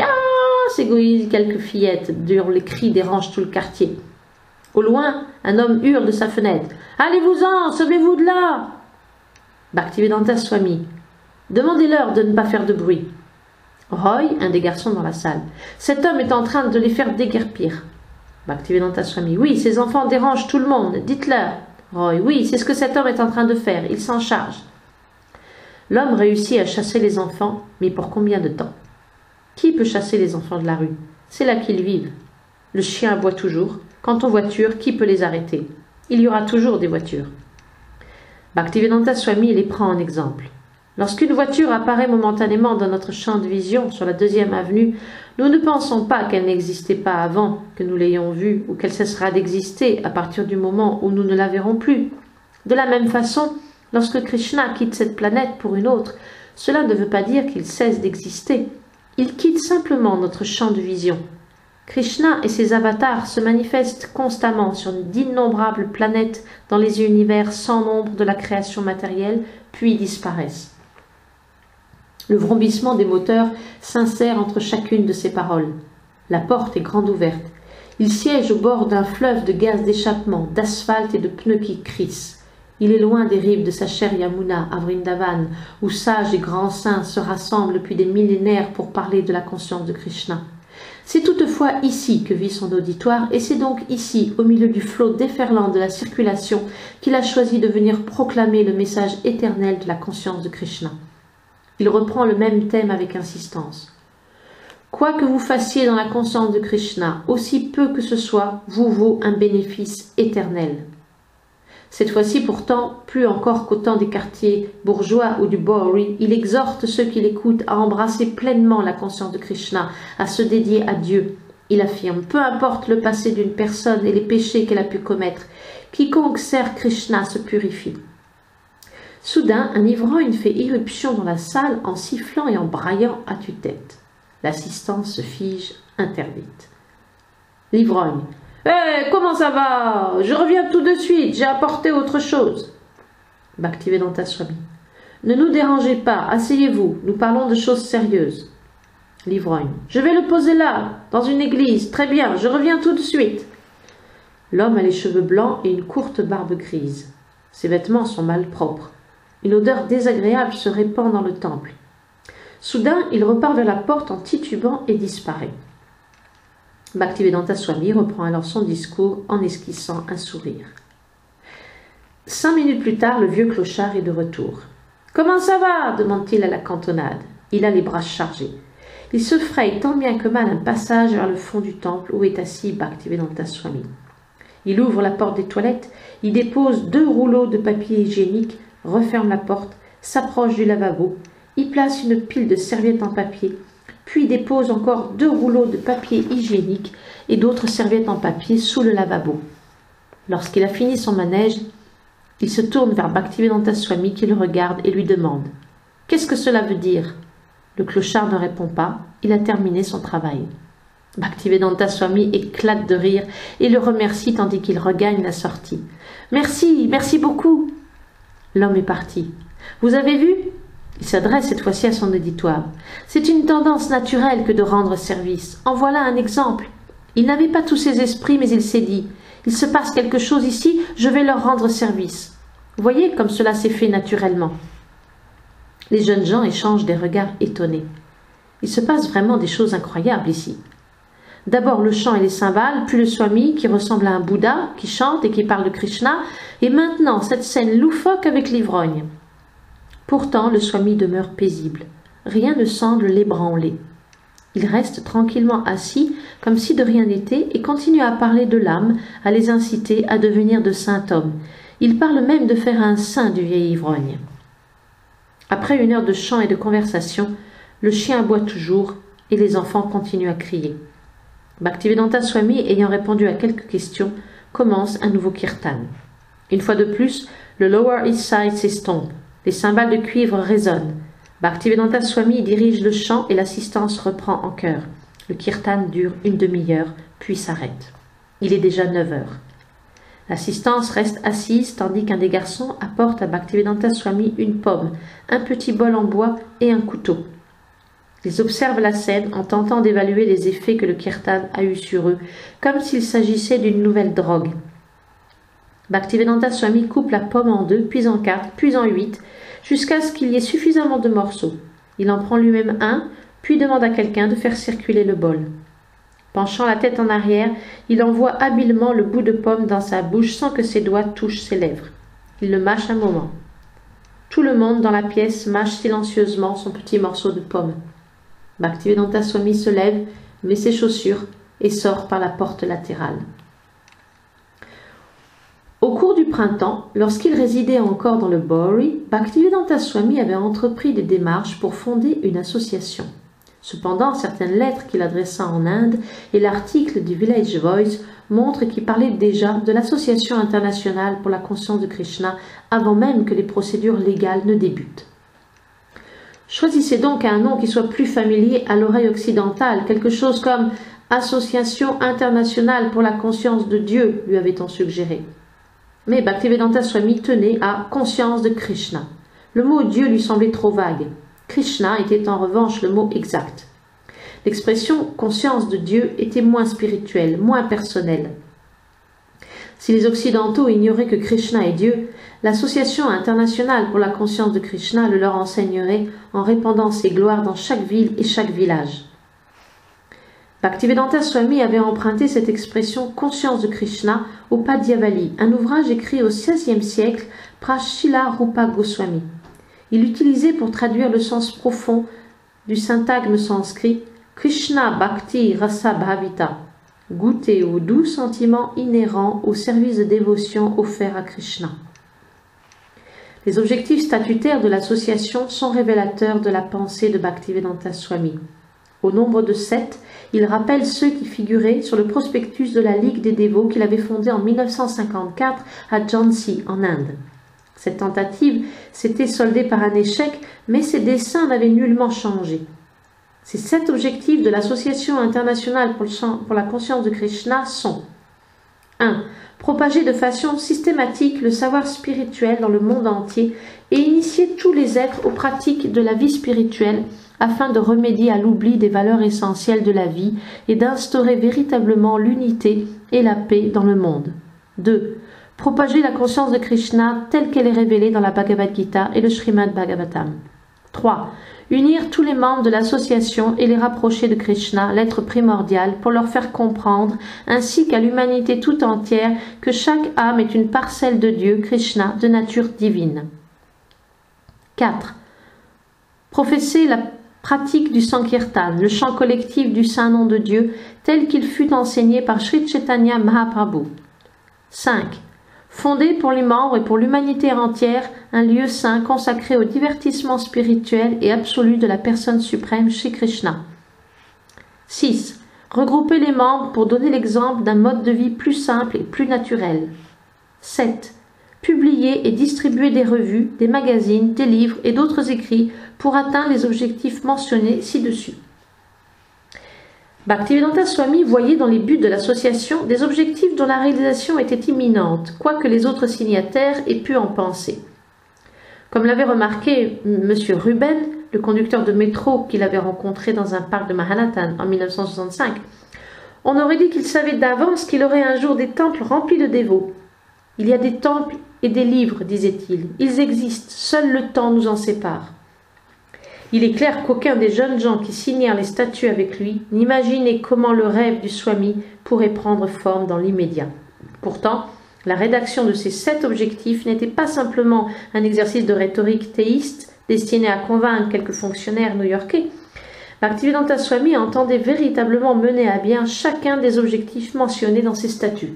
[SPEAKER 1] s'égoïsent quelques fillettes, dont les cris dérangent tout le quartier. Au loin, un homme hurle de sa fenêtre. « Allez-vous-en, sauvez-vous de là !» Bhaktivedanta Swami. Demandez-leur de ne pas faire de bruit. Roy, un des garçons dans la salle. Cet homme est en train de les faire déguerpir. Bhaktivedanta Swami. Oui, ces enfants dérangent tout le monde. Dites-leur. Roy. Oui, c'est ce que cet homme est en train de faire. Il s'en charge. L'homme réussit à chasser les enfants, mais pour combien de temps? Qui peut chasser les enfants de la rue? C'est là qu'ils vivent. Le chien aboie toujours. Quant aux voitures, qui peut les arrêter? Il y aura toujours des voitures. Bhaktivedanta Swami les prend en exemple. Lorsqu'une voiture apparaît momentanément dans notre champ de vision sur la deuxième avenue, nous ne pensons pas qu'elle n'existait pas avant que nous l'ayons vue ou qu'elle cessera d'exister à partir du moment où nous ne la verrons plus. De la même façon, lorsque Krishna quitte cette planète pour une autre, cela ne veut pas dire qu'il cesse d'exister. Il quitte simplement notre champ de vision. Krishna et ses avatars se manifestent constamment sur d'innombrables planètes dans les univers sans nombre de la création matérielle, puis disparaissent. Le vrombissement des moteurs s'insère entre chacune de ces paroles. La porte est grande ouverte. Il siège au bord d'un fleuve de gaz d'échappement, d'asphalte et de pneus qui crissent. Il est loin des rives de sa chère Yamuna à Vrindavan, où sages et grands saints se rassemblent depuis des millénaires pour parler de la conscience de Krishna. C'est toutefois ici que vit son auditoire, et c'est donc ici, au milieu du flot déferlant de la circulation, qu'il a choisi de venir proclamer le message éternel de la conscience de Krishna. Il reprend le même thème avec insistance. Quoi que vous fassiez dans la conscience de Krishna, aussi peu que ce soit, vous vaut un bénéfice éternel. Cette fois-ci pourtant, plus encore qu'au temps des quartiers bourgeois ou du Bowery, il exhorte ceux qui l'écoutent à embrasser pleinement la conscience de Krishna, à se dédier à Dieu. Il affirme, peu importe le passé d'une personne et les péchés qu'elle a pu commettre, quiconque sert Krishna se purifie. Soudain, un ivrogne fait irruption dans la salle en sifflant et en braillant à tue-tête. L'assistance se fige, interdite. L'ivrogne. « Hé, hey, comment ça va? Je reviens tout de suite, j'ai apporté autre chose. » Bhaktivedanta Swami. « Ne nous dérangez pas, asseyez-vous, nous parlons de choses sérieuses. » L'ivrogne. « Je vais le poser là, dans une église, très bien, je reviens tout de suite. » L'homme a les cheveux blancs et une courte barbe grise. Ses vêtements sont malpropres. Une odeur désagréable se répand dans le temple. Soudain, il repart vers la porte en titubant et disparaît. Bhaktivedanta Swami reprend alors son discours en esquissant un sourire. Cinq minutes plus tard, le vieux clochard est de retour. « Comment ça va ?» demande-t-il à la cantonade. Il a les bras chargés. Il se fraye tant bien que mal un passage vers le fond du temple où est assis Bhaktivedanta Swami. Il ouvre la porte des toilettes, il dépose deux rouleaux de papier hygiénique, referme la porte, s'approche du lavabo, y place une pile de serviettes en papier, puis dépose encore deux rouleaux de papier hygiénique et d'autres serviettes en papier sous le lavabo. Lorsqu'il a fini son manège, il se tourne vers Bhaktivedanta Swami qui le regarde et lui demande « Qu'est-ce que cela veut dire ?» Le clochard ne répond pas, il a terminé son travail. Bhaktivedanta Swami éclate de rire et le remercie tandis qu'il regagne la sortie. « Merci, merci beaucoup !» L'homme est parti. « Vous avez vu ?» Il s'adresse cette fois-ci à son auditoire. « C'est une tendance naturelle que de rendre service. En voilà un exemple. Il n'avait pas tous ses esprits, mais il s'est dit « Il se passe quelque chose ici, je vais leur rendre service. » Voyez comme cela s'est fait naturellement. Les jeunes gens échangent des regards étonnés. Il se passe vraiment des choses incroyables ici. D'abord le chant et les cymbales, puis le Swami qui ressemble à un Bouddha, qui chante et qui parle de Krishna, et maintenant cette scène loufoque avec l'ivrogne. Pourtant, le Swami demeure paisible. Rien ne semble l'ébranler. Il reste tranquillement assis, comme si de rien n'était, et continue à parler de l'âme, à les inciter à devenir de saints hommes. Il parle même de faire un saint du vieil ivrogne. Après une heure de chant et de conversation, le chien aboie toujours, et les enfants continuent à crier. Bhaktivedanta Swami, ayant répondu à quelques questions, commence un nouveau kirtan. Une fois de plus, le Lower East Side s'estompe. Les cymbales de cuivre résonnent. Bhaktivedanta Swami dirige le chant et l'assistance reprend en chœur. Le kirtan dure une demi-heure, puis s'arrête. Il est déjà neuf heures. L'assistance reste assise tandis qu'un des garçons apporte à Bhaktivedanta Swami une pomme, un petit bol en bois et un couteau. Ils observent la scène en tentant d'évaluer les effets que le kirtan a eus sur eux, comme s'il s'agissait d'une nouvelle drogue. Bhaktivedanta Swami coupe la pomme en deux, puis en quatre, puis en huit, jusqu'à ce qu'il y ait suffisamment de morceaux. Il en prend lui-même un, puis demande à quelqu'un de faire circuler le bol. Penchant la tête en arrière, il envoie habilement le bout de pomme dans sa bouche sans que ses doigts touchent ses lèvres. Il le mâche un moment. Tout le monde dans la pièce mâche silencieusement son petit morceau de pomme. Bhaktivedanta Swami se lève, met ses chaussures et sort par la porte latérale. Au cours du printemps, lorsqu'il résidait encore dans le Bowery, Bhaktivedanta Swami avait entrepris des démarches pour fonder une association. Cependant, certaines lettres qu'il adressa en Inde et l'article du Village Voice montrent qu'il parlait déjà de l'Association internationale pour la conscience de Krishna avant même que les procédures légales ne débutent. Choisissez donc un nom qui soit plus familier à l'oreille occidentale, quelque chose comme « Association internationale pour la conscience de Dieu », lui avait-on suggéré. Mais Bhaktivedanta Swami tenait à « conscience de Krishna ». Le mot « Dieu » lui semblait trop vague. Krishna était en revanche le mot exact. L'expression « conscience de Dieu » était moins spirituelle, moins personnelle. Si les Occidentaux ignoraient que Krishna est Dieu, l'Association internationale pour la conscience de Krishna le leur enseignerait en répandant ses gloires dans chaque ville et chaque village. Bhaktivedanta Swami avait emprunté cette expression « conscience de Krishna » au Padyavali, un ouvrage écrit au seizième siècle par Srila Rupa Goswami. Il l'utilisait pour traduire le sens profond du syntagme sanskrit « Krishna Bhakti Rasa Bhavita ». goûter aux doux sentiments inhérents au service de dévotion offert à Krishna. Les objectifs statutaires de l'association sont révélateurs de la pensée de Bhaktivedanta Swami. Au nombre de sept, il rappelle ceux qui figuraient sur le prospectus de la Ligue des dévots qu'il avait fondée en mille neuf cent cinquante-quatre à Jhansi, en Inde. Cette tentative s'était soldée par un échec, mais ses desseins n'avaient nullement changé. Ces sept objectifs de l'Association internationale pour, le champ, pour la conscience de Krishna sont un. Propager de façon systématique le savoir spirituel dans le monde entier et initier tous les êtres aux pratiques de la vie spirituelle afin de remédier à l'oubli des valeurs essentielles de la vie et d'instaurer véritablement l'unité et la paix dans le monde. deux. Propager la conscience de Krishna telle qu'elle est révélée dans la Bhagavad Gita et le Srimad Bhagavatam. trois. Unir tous les membres de l'association et les rapprocher de Krishna, l'être primordial, pour leur faire comprendre, ainsi qu'à l'humanité tout entière, que chaque âme est une parcelle de Dieu, Krishna, de nature divine. quatre. Professer la pratique du Sankirtan, le chant collectif du saint nom de Dieu, tel qu'il fut enseigné par Sri Chaitanya Mahaprabhu. cinq. Fonder pour les membres et pour l'humanité entière un lieu saint consacré au divertissement spirituel et absolu de la personne suprême chez Krishna. six. Regrouper les membres pour donner l'exemple d'un mode de vie plus simple et plus naturel. sept. Publier et distribuer des revues, des magazines, des livres et d'autres écrits pour atteindre les objectifs mentionnés ci-dessus. Bhaktivedanta Swami voyait dans les buts de l'association des objectifs dont la réalisation était imminente, quoique les autres signataires aient pu en penser. Comme l'avait remarqué M. Ruben, le conducteur de métro qu'il avait rencontré dans un parc de Mahanatan en mille neuf cent soixante-cinq, on aurait dit qu'il savait d'avance qu'il aurait un jour des temples remplis de dévots. Il y a des temples et des livres, disait-il. Ils existent, seul le temps nous en sépare. Il est clair qu'aucun des jeunes gens qui signèrent les statuts avec lui n'imaginait comment le rêve du Swami pourrait prendre forme dans l'immédiat. Pourtant, la rédaction de ces sept objectifs n'était pas simplement un exercice de rhétorique théiste destiné à convaincre quelques fonctionnaires new-yorkais. Bhaktivedanta Swami entendait véritablement mener à bien chacun des objectifs mentionnés dans ses statuts.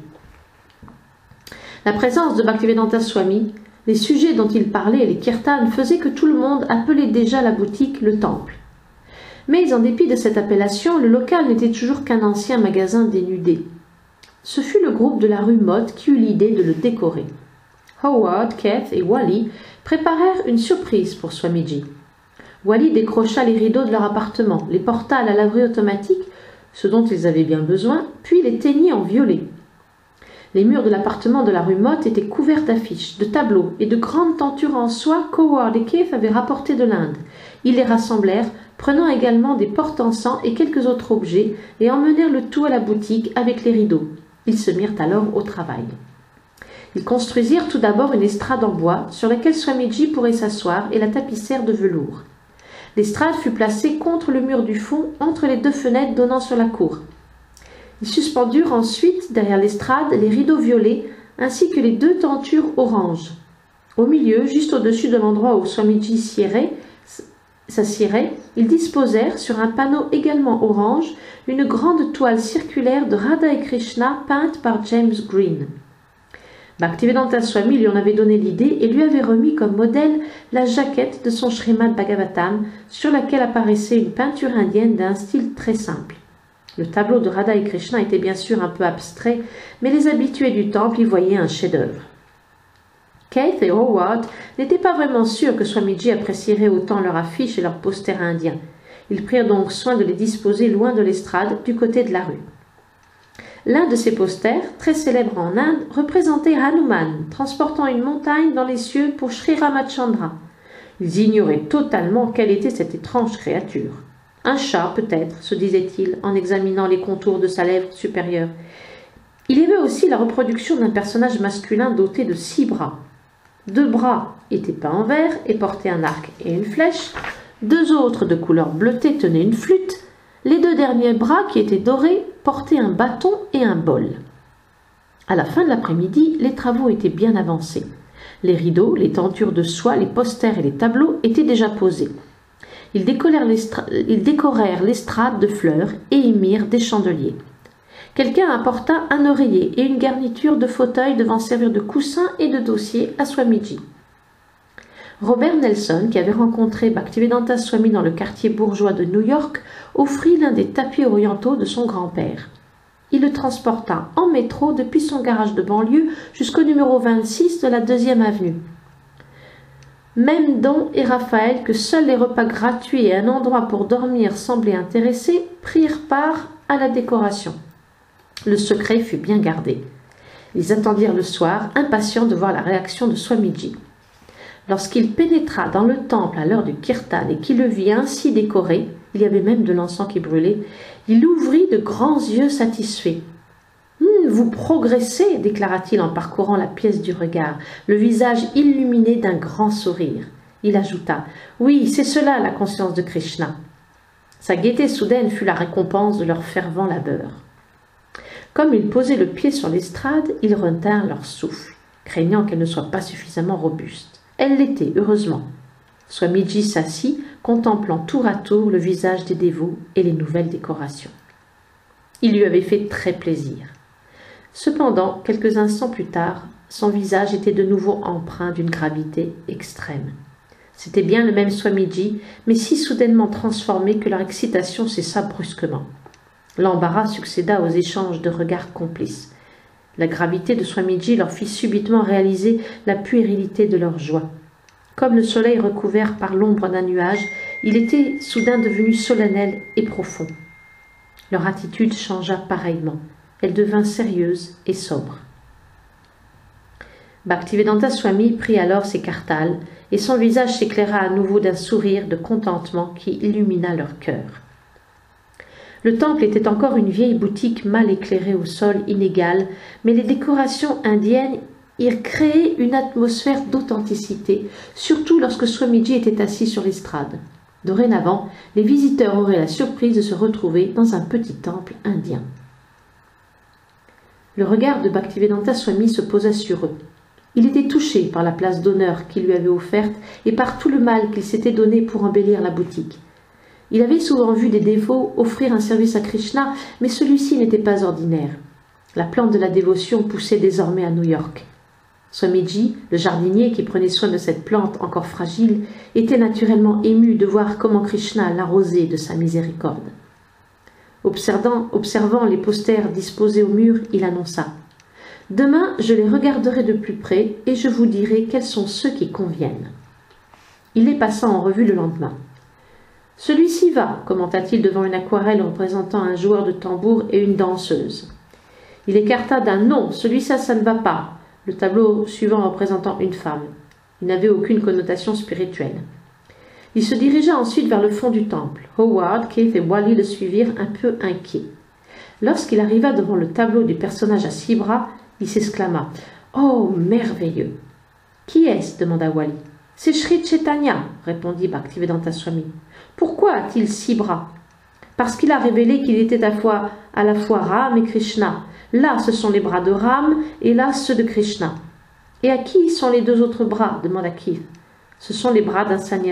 [SPEAKER 1] La présence de Bhaktivedanta Swami, les sujets dont il parlait et les kirtans faisaient que tout le monde appelait déjà la boutique le temple. Mais en dépit de cette appellation, le local n'était toujours qu'un ancien magasin dénudé. Ce fut le groupe de la rue Mott qui eut l'idée de le décorer. Howard, Keith et Wally préparèrent une surprise pour Swamiji. Wally décrocha les rideaux de leur appartement, les porta à la laverie automatique, ce dont ils avaient bien besoin, puis les teignit en violet. Les murs de l'appartement de la rue Mott étaient couverts d'affiches, de tableaux et de grandes tentures en soie qu'Howard et Keith avaient rapportées de l'Inde. Ils les rassemblèrent, prenant également des porte-encens et quelques autres objets, et emmenèrent le tout à la boutique avec les rideaux. Ils se mirent alors au travail. Ils construisirent tout d'abord une estrade en bois sur laquelle Swamiji pourrait s'asseoir et la tapissèrent de velours. L'estrade fut placée contre le mur du fond, entre les deux fenêtres donnant sur la cour. Ils suspendurent ensuite, derrière l'estrade, les rideaux violets, ainsi que les deux tentures oranges. Au milieu, juste au-dessus de l'endroit où Swamiji s'assiérait, ils disposèrent, sur un panneau également orange, une grande toile circulaire de Radha et Krishna peinte par James Green. Bhaktivedanta Swami lui en avait donné l'idée et lui avait remis comme modèle la jaquette de son Srimad Bhagavatam, sur laquelle apparaissait une peinture indienne d'un style très simple. Le tableau de Radha et Krishna était bien sûr un peu abstrait, mais les habitués du temple y voyaient un chef-d'œuvre. Keith et Howard n'étaient pas vraiment sûrs que Swamiji apprécierait autant leurs affiches et leurs posters indiens. Ils prirent donc soin de les disposer loin de l'estrade, du côté de la rue. L'un de ces posters, très célèbre en Inde, représentait Hanuman, transportant une montagne dans les cieux pour Sri Ramachandra. Ils ignoraient totalement quelle était cette étrange créature. Un chat, peut-être, se disait-il, en examinant les contours de sa lèvre supérieure. Il y avait aussi la reproduction d'un personnage masculin doté de six bras. Deux bras étaient peints en vert et portaient un arc et une flèche. Deux autres, de couleur bleutée, tenaient une flûte. Les deux derniers bras, qui étaient dorés, portaient un bâton et un bol. À la fin de l'après-midi, les travaux étaient bien avancés. Les rideaux, les tentures de soie, les posters et les tableaux étaient déjà posés. Ils décorèrent l'estrade de fleurs et y mirent des chandeliers. quelqu'un apporta un oreiller et une garniture de fauteuil devant servir de coussin et de dossier à Swamiji. Robert Nelson, qui avait rencontré Bhaktivedanta Swami dans le quartier bourgeois de New York, offrit l'un des tapis orientaux de son grand-père. Il le transporta en métro depuis son garage de banlieue jusqu'au numéro vingt-six de la deuxième avenue. Même Don et Raphaël, que seuls les repas gratuits et un endroit pour dormir semblaient intéresser, prirent part à la décoration. Le secret fut bien gardé. Ils attendirent le soir, impatients de voir la réaction de Swamiji. Lorsqu'il pénétra dans le temple à l'heure du kirtan et qu'il le vit ainsi décoré, il y avait même de l'encens qui brûlait, il ouvrit de grands yeux satisfaits. Hm, « Vous progressez, déclara-t-il en parcourant la pièce du regard, le visage illuminé d'un grand sourire. Il ajouta « Oui, c'est cela la conscience de Krishna. » Sa gaieté soudaine fut la récompense de leur fervent labeur. Comme ils posaient le pied sur l'estrade, ils retinrent leur souffle, craignant qu'elle ne soit pas suffisamment robuste. Elle l'était, heureusement. Swamiji s'assit, contemplant tour à tour le visage des dévots et les nouvelles décorations. Il lui avait fait très plaisir. Cependant, quelques instants plus tard, son visage était de nouveau empreint d'une gravité extrême. C'était bien le même Swamiji, mais si soudainement transformé que leur excitation cessa brusquement. L'embarras succéda aux échanges de regards complices. La gravité de Swamiji leur fit subitement réaliser la puérilité de leur joie. Comme le soleil recouvert par l'ombre d'un nuage, il était soudain devenu solennel et profond. Leur attitude changea pareillement. Elle devint sérieuse et sobre. Bhaktivedanta Swami prit alors ses kartals et son visage s'éclaira à nouveau d'un sourire de contentement qui illumina leur cœur. Le temple était encore une vieille boutique mal éclairée au sol inégal, mais les décorations indiennes y créaient une atmosphère d'authenticité, surtout lorsque Swamiji était assis sur l'estrade. Dorénavant, les visiteurs auraient la surprise de se retrouver dans un petit temple indien. Le regard de Bhaktivedanta Swami se posa sur eux. Il était touché par la place d'honneur qu'il lui avait offerte et par tout le mal qu'il s'était donné pour embellir la boutique. Il avait souvent vu des dévots offrir un service à Krishna, mais celui-ci n'était pas ordinaire. La plante de la dévotion poussait désormais à New York. Swamiji, le jardinier qui prenait soin de cette plante encore fragile, était naturellement ému de voir comment Krishna l'arrosait de sa miséricorde. Observant, observant les posters disposés au mur, il annonça « Demain, je les regarderai de plus près et je vous dirai quels sont ceux qui conviennent. » Il les passa en revue le lendemain. « Celui-ci va, commenta-t-il devant une aquarelle représentant un joueur de tambour et une danseuse. Il écarta d'un non, celui-ci ça ne va pas, le tableau suivant représentant une femme. Il n'avait aucune connotation spirituelle. Il se dirigea ensuite vers le fond du temple. Howard, Keith et Wally le suivirent un peu inquiets. Lorsqu'il arriva devant le tableau du personnage à six bras, il s'exclama « Oh, merveilleux !»« Qui est-ce » demanda Wally. « C'est Sri Chaitanya » répondit Bhaktivedanta Swami. « Pourquoi a-t-il six bras ?»« Parce qu'il a révélé qu'il était à la fois, à la fois Ram et Krishna. Là, ce sont les bras de Ram et là, ceux de Krishna. »« Et à qui sont les deux autres bras » demanda Keith. « Ce sont les bras d'un sannyasi. »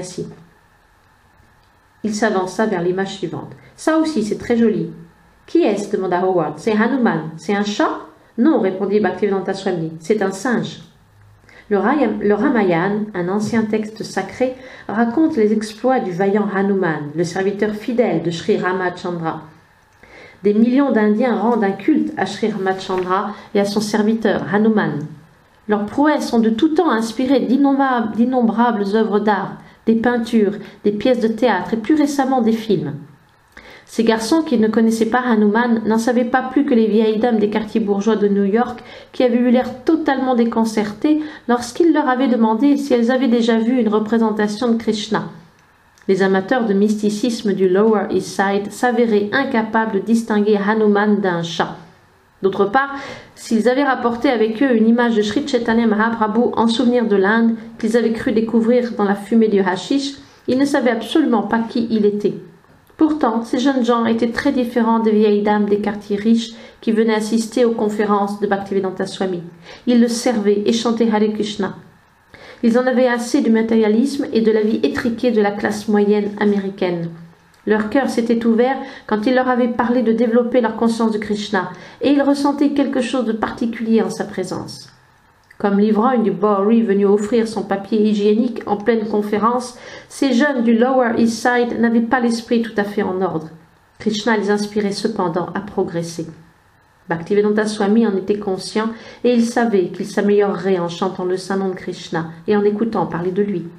[SPEAKER 1] Il s'avança vers l'image suivante. « Ça aussi, c'est très joli. »« Qui est-ce » demanda Howard. « C'est Hanuman. C'est un chat ?»« Non, répondit Bhaktivedanta Swami. C'est un singe. » Le, le Ramayana, un ancien texte sacré, raconte les exploits du vaillant Hanuman, le serviteur fidèle de Sri Ramachandra. Des millions d'Indiens rendent un culte à Sri Ramachandra et à son serviteur Hanuman. Leurs prouesses ont de tout temps inspiré d'innombrables œuvres d'art, des peintures, des pièces de théâtre et plus récemment des films. Ces garçons qui ne connaissaient pas Hanuman n'en savaient pas plus que les vieilles dames des quartiers bourgeois de New York qui avaient eu l'air totalement déconcertées lorsqu'il leur avait demandé si elles avaient déjà vu une représentation de Krishna. Les amateurs de mysticisme du Lower East Side s'avéraient incapables de distinguer Hanuman d'un chat. D'autre part, s'ils avaient rapporté avec eux une image de Sri Chaitanya Mahaprabhu en souvenir de l'Inde qu'ils avaient cru découvrir dans la fumée du hashish, ils ne savaient absolument pas qui il était. Pourtant, ces jeunes gens étaient très différents des vieilles dames des quartiers riches qui venaient assister aux conférences de Bhaktivedanta Swami. Ils le servaient et chantaient Hare Krishna. Ils en avaient assez du matérialisme et de la vie étriquée de la classe moyenne américaine. Leur cœur s'était ouvert quand il leur avait parlé de développer leur conscience de Krishna, et ils ressentaient quelque chose de particulier en sa présence. Comme l'ivrogne du Bowery venu offrir son papier hygiénique en pleine conférence, ces jeunes du Lower East Side n'avaient pas l'esprit tout à fait en ordre. Krishna les inspirait cependant à progresser. Bhaktivedanta Swami en était conscient et il savait qu'il s'améliorerait en chantant le saint nom de Krishna et en écoutant parler de lui.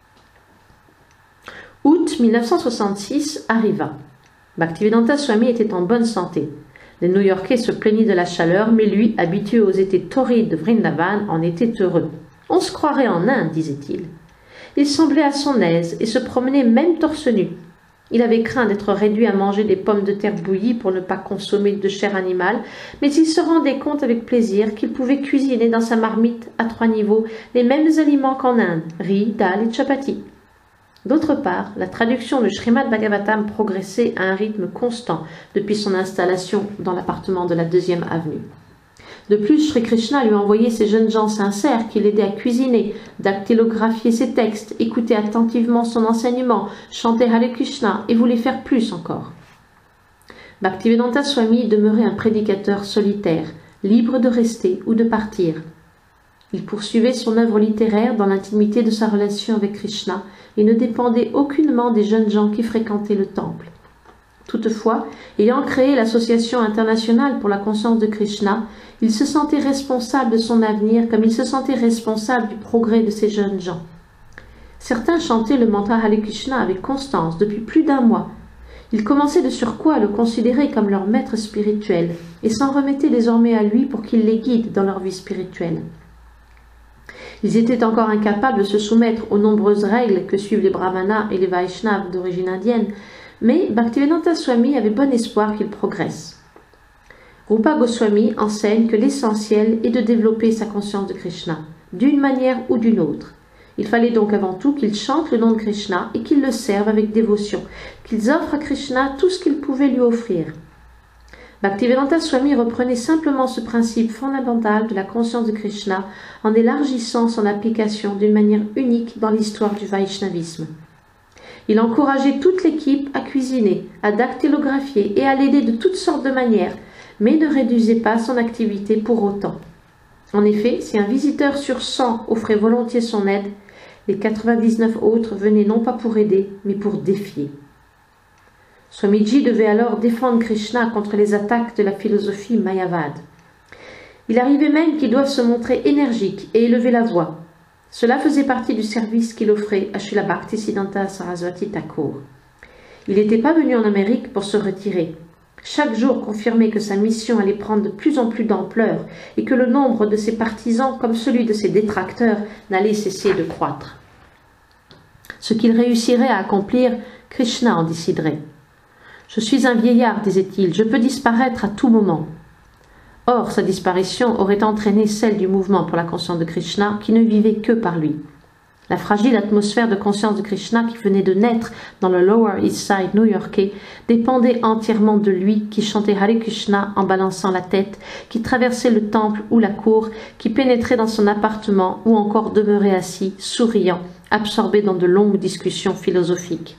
[SPEAKER 1] Août mille neuf cent soixante-six arriva. Bhaktivedanta Swami était en bonne santé. Les New-Yorkais se plaignaient de la chaleur, mais lui, habitué aux étés torrides de Vrindavan, en était heureux. « On se croirait en Inde, disait-il. » Il semblait à son aise et se promenait même torse nu. Il avait craint d'être réduit à manger des pommes de terre bouillies pour ne pas consommer de chair animale, mais il se rendait compte avec plaisir qu'il pouvait cuisiner dans sa marmite à trois niveaux les mêmes aliments qu'en Inde, riz, dal et chapati. D'autre part, la traduction du Srimad Bhagavatam progressait à un rythme constant depuis son installation dans l'appartement de la deuxième avenue. De plus, Sri Krishna lui envoyait ces jeunes gens sincères qui l'aidaient à cuisiner, dactylographier ses textes, écouter attentivement son enseignement, chanter Hare Krishna et voulait faire plus encore. Bhaktivedanta Swami demeurait un prédicateur solitaire, libre de rester ou de partir. Il poursuivait son œuvre littéraire dans l'intimité de sa relation avec Krishna et ne dépendait aucunement des jeunes gens qui fréquentaient le temple. Toutefois, ayant créé l'Association internationale pour la conscience de Krishna, il se sentait responsable de son avenir comme il se sentait responsable du progrès de ces jeunes gens. Certains chantaient le mantra Hare Krishna avec constance depuis plus d'un mois. Ils commençaient de surcroît à le considérer comme leur maître spirituel et s'en remettaient désormais à lui pour qu'il les guide dans leur vie spirituelle. Ils étaient encore incapables de se soumettre aux nombreuses règles que suivent les brahmanas et les vaishnavas d'origine indienne, mais Bhaktivedanta Swami avait bon espoir qu'ils progressent. Rupa Goswami enseigne que l'essentiel est de développer sa conscience de Krishna, d'une manière ou d'une autre. Il fallait donc avant tout qu'ils chantent le nom de Krishna et qu'ils le servent avec dévotion, qu'ils offrent à Krishna tout ce qu'ils pouvaient lui offrir. Bhaktivedanta Swami reprenait simplement ce principe fondamental de la conscience de Krishna en élargissant son application d'une manière unique dans l'histoire du Vaishnavisme. Il encourageait toute l'équipe à cuisiner, à dactylographier et à l'aider de toutes sortes de manières, mais ne réduisait pas son activité pour autant. En effet, si un visiteur sur cent offrait volontiers son aide, les quatre-vingt-dix-neuf autres venaient non pas pour aider, mais pour défier. Swamiji devait alors défendre Krishna contre les attaques de la philosophie mayavade. Il arrivait même qu'ils doivent se montrer énergiques et élever la voix. Cela faisait partie du service qu'il offrait à Srila Bhaktisiddhanta Saraswati Thakur. Il n'était pas venu en Amérique pour se retirer. Chaque jour confirmait que sa mission allait prendre de plus en plus d'ampleur et que le nombre de ses partisans, comme celui de ses détracteurs, n'allait cesser de croître. Ce qu'il réussirait à accomplir, Krishna en déciderait. « Je suis un vieillard, disait-il, je peux disparaître à tout moment. » Or, sa disparition aurait entraîné celle du mouvement pour la conscience de Krishna qui ne vivait que par lui. La fragile atmosphère de conscience de Krishna qui venait de naître dans le Lower East Side new-yorkais dépendait entièrement de lui qui chantait Hare Krishna en balançant la tête, qui traversait le temple ou la cour, qui pénétrait dans son appartement ou encore demeurait assis, souriant, absorbé dans de longues discussions philosophiques.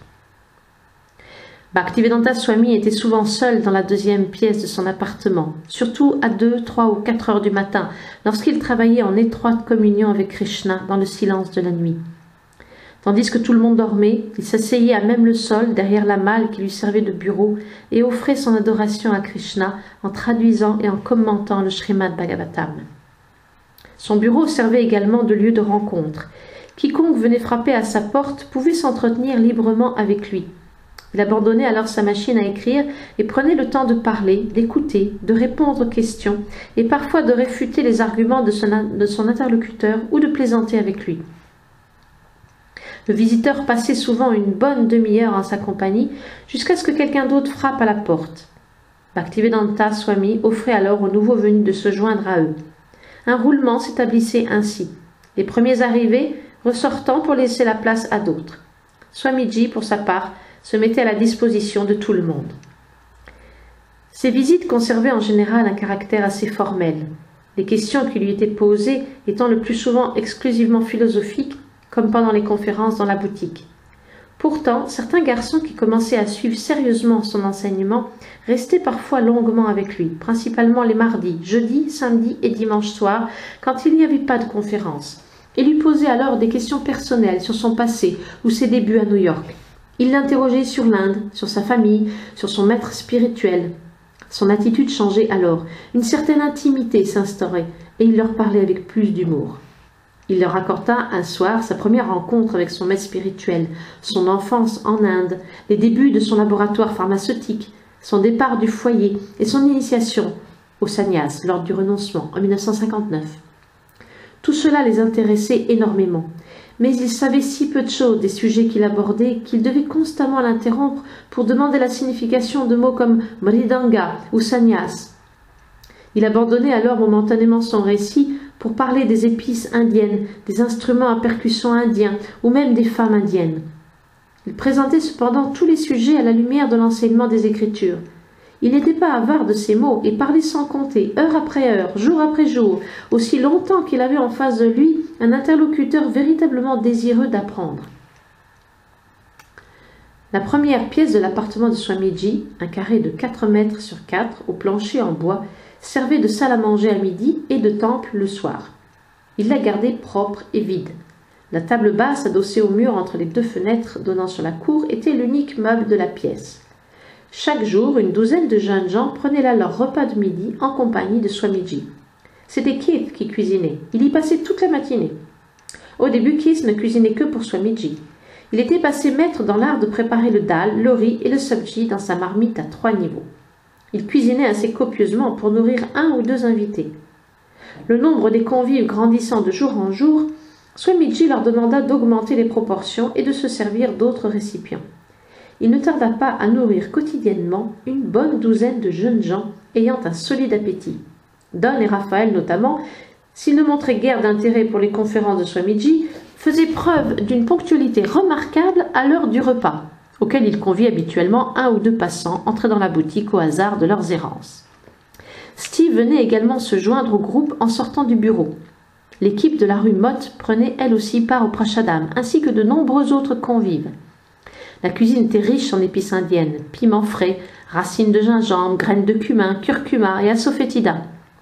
[SPEAKER 1] Bhaktivedanta Swami était souvent seul dans la deuxième pièce de son appartement, surtout à deux, trois ou quatre heures du matin, lorsqu'il travaillait en étroite communion avec Krishna dans le silence de la nuit. Tandis que tout le monde dormait, il s'asseyait à même le sol derrière la malle qui lui servait de bureau et offrait son adoration à Krishna en traduisant et en commentant le Srimad Bhagavatam. Son bureau servait également de lieu de rencontre. Quiconque venait frapper à sa porte pouvait s'entretenir librement avec lui. Il abandonnait alors sa machine à écrire et prenait le temps de parler, d'écouter, de répondre aux questions et parfois de réfuter les arguments de son, de son interlocuteur ou de plaisanter avec lui. Le visiteur passait souvent une bonne demi-heure en sa compagnie jusqu'à ce que quelqu'un d'autre frappe à la porte. Bhaktivedanta Swami offrait alors aux nouveaux venus de se joindre à eux. Un roulement s'établissait ainsi. Les premiers arrivés ressortant pour laisser la place à d'autres. Swamiji, pour sa part, se mettait à la disposition de tout le monde. Ces visites conservaient en général un caractère assez formel, les questions qui lui étaient posées étant le plus souvent exclusivement philosophiques, comme pendant les conférences dans la boutique. Pourtant, certains garçons qui commençaient à suivre sérieusement son enseignement restaient parfois longuement avec lui, principalement les mardis, jeudis, samedis et dimanches soirs, quand il n'y avait pas de conférence, et lui posaient alors des questions personnelles sur son passé ou ses débuts à New York. Ils l'interrogeaient sur l'Inde, sur sa famille, sur son maître spirituel. Son attitude changeait alors, une certaine intimité s'instaurait, et il leur parlait avec plus d'humour. Il leur raconta un soir sa première rencontre avec son maître spirituel, son enfance en Inde, les débuts de son laboratoire pharmaceutique, son départ du foyer et son initiation au sannyas lors du renoncement en mille neuf cent cinquante-neuf. Tout cela les intéressait énormément, mais il savait si peu de choses des sujets qu'il abordait qu'il devait constamment l'interrompre pour demander la signification de mots comme mridanga ou sannyas. Il abandonnait alors momentanément son récit pour parler des épices indiennes, des instruments à percussion indiens ou même des femmes indiennes. Il présentait cependant tous les sujets à la lumière de l'enseignement des Écritures. Il n'était pas avare de ces mots et parlait sans compter, heure après heure, jour après jour, aussi longtemps qu'il avait en face de lui un interlocuteur véritablement désireux d'apprendre. La première pièce de l'appartement de Swamiji, un carré de quatre mètres sur quatre au plancher en bois, servait de salle à manger à midi et de temple le soir. Il la gardait propre et vide. La table basse adossée au mur entre les deux fenêtres donnant sur la cour était l'unique meuble de la pièce. Chaque jour, une douzaine de jeunes gens prenaient là leur repas de midi en compagnie de Swamiji. C'était Keith qui cuisinait. Il y passait toute la matinée. Au début, Keith ne cuisinait que pour Swamiji. Il était passé maître dans l'art de préparer le dal, le riz et le sabji dans sa marmite à trois niveaux. Il cuisinait assez copieusement pour nourrir un ou deux invités. Le nombre des convives grandissant de jour en jour, Swamiji leur demanda d'augmenter les proportions et de se servir d'autres récipients. Il ne tarda pas à nourrir quotidiennement une bonne douzaine de jeunes gens ayant un solide appétit. Don et Raphaël notamment, s'ils ne montraient guère d'intérêt pour les conférences de Swamiji, faisaient preuve d'une ponctualité remarquable à l'heure du repas, auquel il convie habituellement un ou deux passants entrés dans la boutique au hasard de leurs errances. Steve venait également se joindre au groupe en sortant du bureau. L'équipe de la rue Mott prenait elle aussi part au prashadam, ainsi que de nombreux autres convives. La cuisine était riche en épices indiennes, piments frais, racines de gingembre, graines de cumin, curcuma et asafoetida.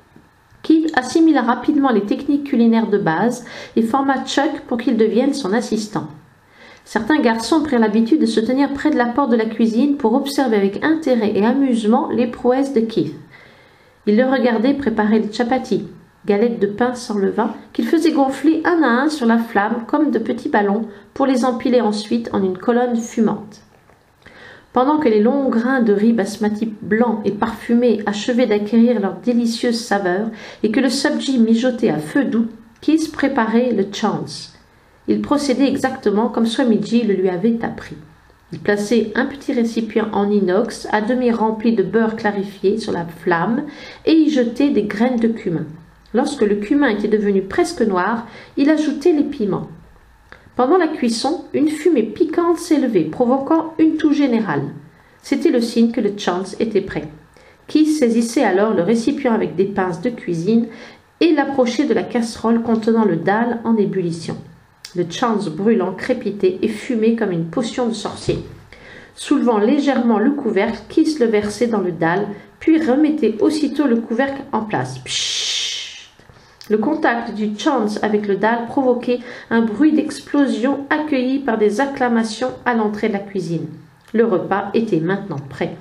[SPEAKER 1] Keith assimila rapidement les techniques culinaires de base et forma Chuck pour qu'il devienne son assistant. Certains garçons prirent l'habitude de se tenir près de la porte de la cuisine pour observer avec intérêt et amusement les prouesses de Keith. Ils le regardaient préparer des chapatis, galettes de pain sans levain, qu'il faisait gonfler un à un sur la flamme comme de petits ballons pour les empiler ensuite en une colonne fumante. Pendant que les longs grains de riz basmati blanc et parfumé achevaient d'acquérir leur délicieuse saveur et que le sabji mijotait à feu doux, Keith préparait le chance. Il procédait exactement comme Swamiji le lui avait appris. Il plaçait un petit récipient en inox à demi rempli de beurre clarifié sur la flamme et y jetait des graines de cumin. Lorsque le cumin était devenu presque noir, il ajoutait les piments. Pendant la cuisson, une fumée piquante s'élevait, provoquant une toux générale. C'était le signe que le chance était prêt. Keith saisissait alors le récipient avec des pinces de cuisine et l'approchait de la casserole contenant le dal en ébullition. Le chance brûlant crépitait et fumait comme une potion de sorcier. Soulevant légèrement le couvercle, Keith le versait dans le dal, puis remettait aussitôt le couvercle en place. Pshhh. Le contact du chance avec le dal provoquait un bruit d'explosion accueilli par des acclamations à l'entrée de la cuisine. Le repas était maintenant prêt.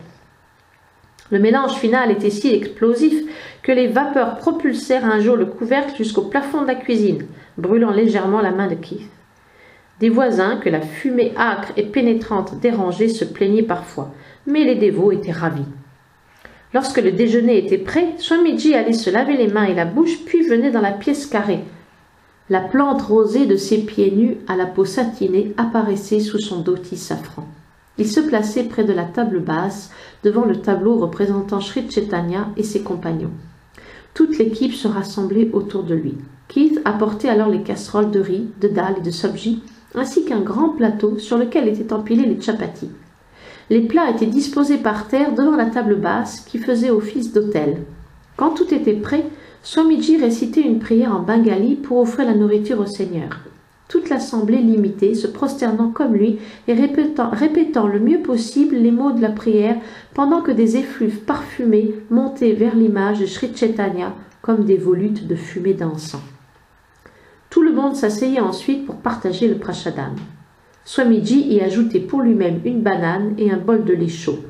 [SPEAKER 1] Le mélange final était si explosif que les vapeurs propulsèrent un jour le couvercle jusqu'au plafond de la cuisine, brûlant légèrement la main de Keith. Des voisins que la fumée âcre et pénétrante dérangeait se plaignaient parfois, mais les dévots étaient ravis. Lorsque le déjeuner était prêt, Swamiji allait se laver les mains et la bouche, puis venait dans la pièce carrée. La plante rosée de ses pieds nus à la peau satinée apparaissait sous son dhoti safran. Il se plaçait près de la table basse, devant le tableau représentant Sri Chaitanya et ses compagnons. Toute l'équipe se rassemblait autour de lui. Keith apportait alors les casseroles de riz, de dal et de sabji, ainsi qu'un grand plateau sur lequel étaient empilés les chapatis. Les plats étaient disposés par terre devant la table basse qui faisait office d'autel. Quand tout était prêt, Swamiji récitait une prière en bengali pour offrir la nourriture au Seigneur. Toute l'assemblée l'imitait, se prosternant comme lui et répétant, répétant le mieux possible les mots de la prière pendant que des effluves parfumés montaient vers l'image de Sri Chaitanya comme des volutes de fumée d'encens. Tout le monde s'asseyait ensuite pour partager le prashadam. Swamiji y ajoutait pour lui-même une banane et un bol de lait chaud.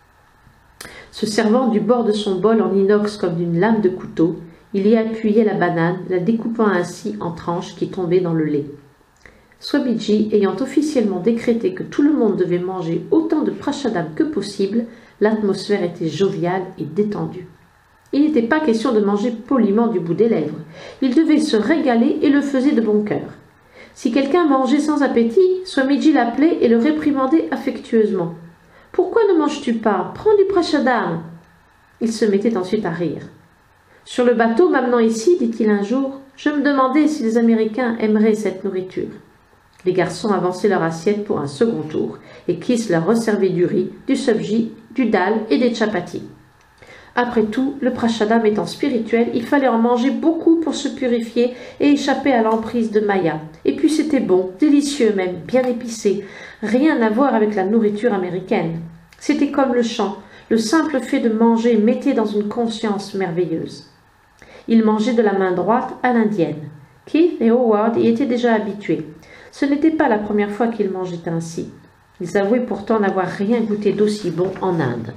[SPEAKER 1] Se servant du bord de son bol en inox comme d'une lame de couteau, il y appuyait la banane, la découpant ainsi en tranches qui tombaient dans le lait. Swamiji ayant officiellement décrété que tout le monde devait manger autant de prashadam que possible, l'atmosphère était joviale et détendue. Il n'était pas question de manger poliment du bout des lèvres. Il devait se régaler et le faisait de bon cœur. Si quelqu'un mangeait sans appétit, Swamiji l'appelait et le réprimandait affectueusement. « Pourquoi ne manges-tu pas? Prends du prashadam !» Il se mettait ensuite à rire. « Sur le bateau m'amenant ici, dit-il un jour, je me demandais si les Américains aimeraient cette nourriture. » Les garçons avançaient leur assiette pour un second tour, et Kiss leur resservait du riz, du sabji, du dal et des chapatis. Après tout, le prashadam étant spirituel, il fallait en manger beaucoup pour se purifier et échapper à l'emprise de Maya. Et puis c'était bon, délicieux même, bien épicé, rien à voir avec la nourriture américaine. C'était comme le chant, le simple fait de manger mettait dans une conscience merveilleuse. Ils mangeaient de la main droite à l'indienne. Keith et Howard y étaient déjà habitués. Ce n'était pas la première fois qu'ils mangeaient ainsi. Ils avouaient pourtant n'avoir rien goûté d'aussi bon en Inde.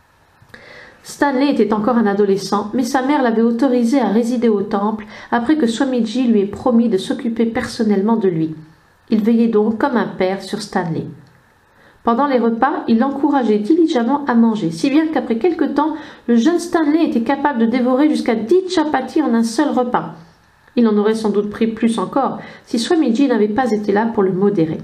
[SPEAKER 1] Stanley était encore un adolescent, mais sa mère l'avait autorisé à résider au temple après que Swamiji lui ait promis de s'occuper personnellement de lui. Il veillait donc comme un père sur Stanley. Pendant les repas, il l'encourageait diligemment à manger, si bien qu'après quelque temps, le jeune Stanley était capable de dévorer jusqu'à dix chapatis en un seul repas. Il en aurait sans doute pris plus encore si Swamiji n'avait pas été là pour le modérer.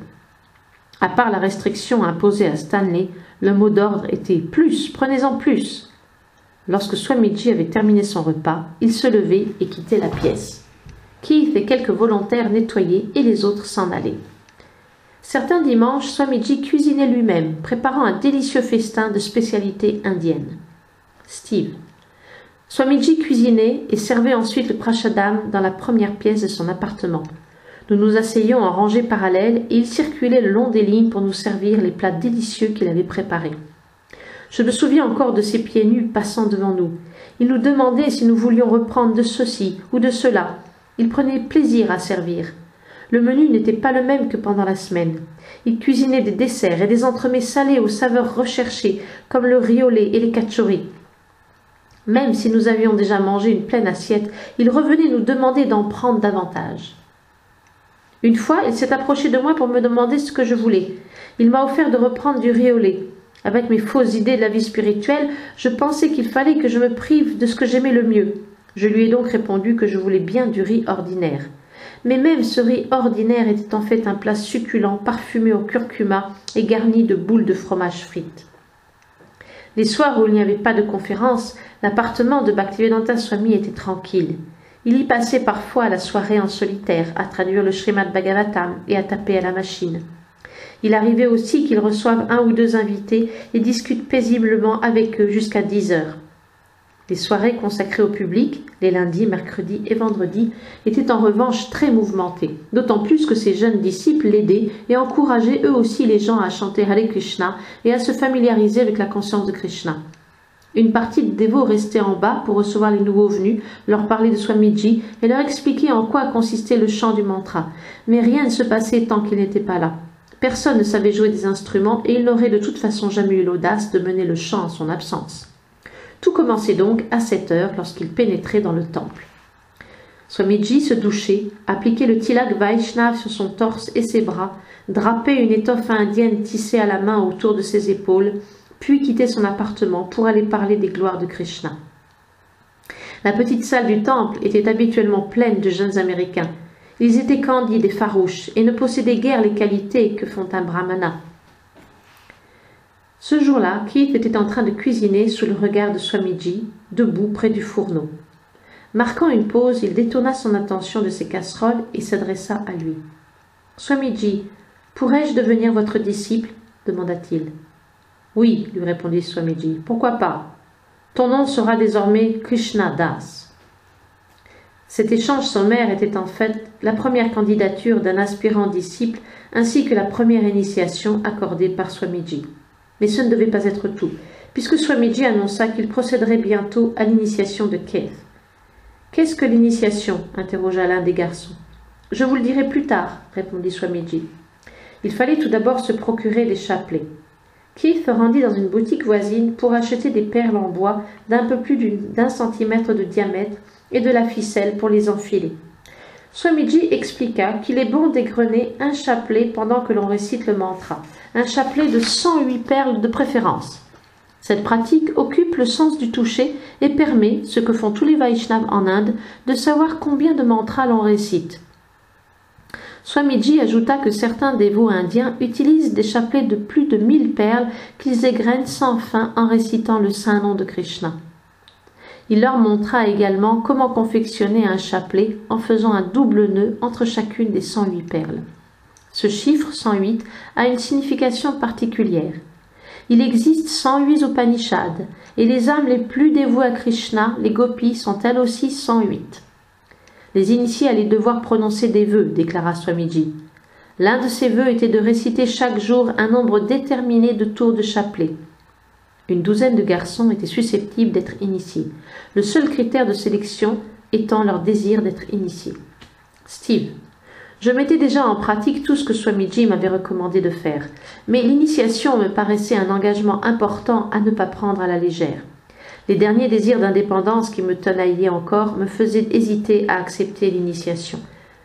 [SPEAKER 1] À part la restriction imposée à Stanley, le mot d'ordre était « plus, prenez-en plus ». Lorsque Swamiji avait terminé son repas, il se levait et quittait la pièce. Keith et quelques volontaires nettoyaient et les autres s'en allaient. Certains dimanches, Swamiji cuisinait lui-même, préparant un délicieux festin de spécialités indiennes. Steve. Swamiji cuisinait et servait ensuite le prashadam dans la première pièce de son appartement. Nous nous asseyions en rangées parallèles et il circulait le long des lignes pour nous servir les plats délicieux qu'il avait préparés. Je me souviens encore de ses pieds nus passant devant nous. Il nous demandait si nous voulions reprendre de ceci ou de cela. Il prenait plaisir à servir. Le menu n'était pas le même que pendant la semaine. Il cuisinait des desserts et des entremets salés aux saveurs recherchées, comme le riz au lait et les kachori. Même si nous avions déjà mangé une pleine assiette, il revenait nous demander d'en prendre davantage. Une fois, il s'est approché de moi pour me demander ce que je voulais. Il m'a offert de reprendre du riz au lait. Avec mes fausses idées de la vie spirituelle, je pensais qu'il fallait que je me prive de ce que j'aimais le mieux. Je lui ai donc répondu que je voulais bien du riz ordinaire. Mais même ce riz ordinaire était en fait un plat succulent, parfumé au curcuma et garni de boules de fromage frites. Les soirs où il n'y avait pas de conférence, l'appartement de Bhaktivedanta Swami était tranquille. Il y passait parfois la soirée en solitaire, à traduire le Srimad Bhagavatam et à taper à la machine. Il arrivait aussi qu'il reçoive un ou deux invités et discute paisiblement avec eux jusqu'à dix heures. Les soirées consacrées au public, les lundis, mercredis et vendredis, étaient en revanche très mouvementées, d'autant plus que ses jeunes disciples l'aidaient et encourageaient eux aussi les gens à chanter Hare Krishna et à se familiariser avec la conscience de Krishna. Une partie de dévots restait en bas pour recevoir les nouveaux venus, leur parler de Swamiji et leur expliquer en quoi consistait le chant du mantra, mais rien ne se passait tant qu'il n'était pas là. Personne ne savait jouer des instruments et il n'aurait de toute façon jamais eu l'audace de mener le chant en son absence. Tout commençait donc à sept heures lorsqu'il pénétrait dans le temple. Swamiji se douchait, appliquait le tilak Vaishnav sur son torse et ses bras, drapait une étoffe indienne tissée à la main autour de ses épaules, puis quittait son appartement pour aller parler des gloires de Krishna. La petite salle du temple était habituellement pleine de jeunes Américains. Ils étaient candides et farouches et ne possédaient guère les qualités que font un brahmana. Ce jour-là, Keith était en train de cuisiner sous le regard de Swamiji, debout près du fourneau. Marquant une pause, il détourna son attention de ses casseroles et s'adressa à lui. « Swamiji, pourrais-je devenir votre disciple ?» demanda-t-il. « Oui, lui répondit Swamiji, pourquoi pas ? Ton nom sera désormais Krishna Das. » Cet échange sommaire était en fait la première candidature d'un aspirant disciple ainsi que la première initiation accordée par Swamiji. Mais ce ne devait pas être tout, puisque Swamiji annonça qu'il procéderait bientôt à l'initiation de Keith. « Qu'est-ce que l'initiation » interrogea l'un des garçons. « Je vous le dirai plus tard » répondit Swamiji. Il fallait tout d'abord se procurer des chapelets. Keith se rendit dans une boutique voisine pour acheter des perles en bois d'un peu plus d'un centimètre de diamètre et de la ficelle pour les enfiler. Swamiji expliqua qu'il est bon d'égrener un chapelet pendant que l'on récite le mantra, un chapelet de cent huit perles de préférence. Cette pratique occupe le sens du toucher et permet, ce que font tous les Vaishnavas en Inde, de savoir combien de mantras l'on récite. Swamiji ajouta que certains dévots indiens utilisent des chapelets de plus de mille perles qu'ils égrènent sans fin en récitant le saint nom de Krishna. Il leur montra également comment confectionner un chapelet en faisant un double nœud entre chacune des cent huit perles. Ce chiffre cent huit a une signification particulière. Il existe cent huit Upanishads et les âmes les plus dévouées à Krishna, les gopis, sont elles aussi cent huit. Les initiés allaient devoir prononcer des vœux, déclara Swamiji. L'un de ces vœux était de réciter chaque jour un nombre déterminé de tours de chapelet. Une douzaine de garçons étaient susceptibles d'être initiés, le seul critère de sélection étant leur désir d'être initiés. Steve, je mettais déjà en pratique tout ce que Swamiji m'avait recommandé de faire, mais l'initiation me paraissait un engagement important à ne pas prendre à la légère. Les derniers désirs d'indépendance qui me tenaillaient encore me faisaient hésiter à accepter l'initiation.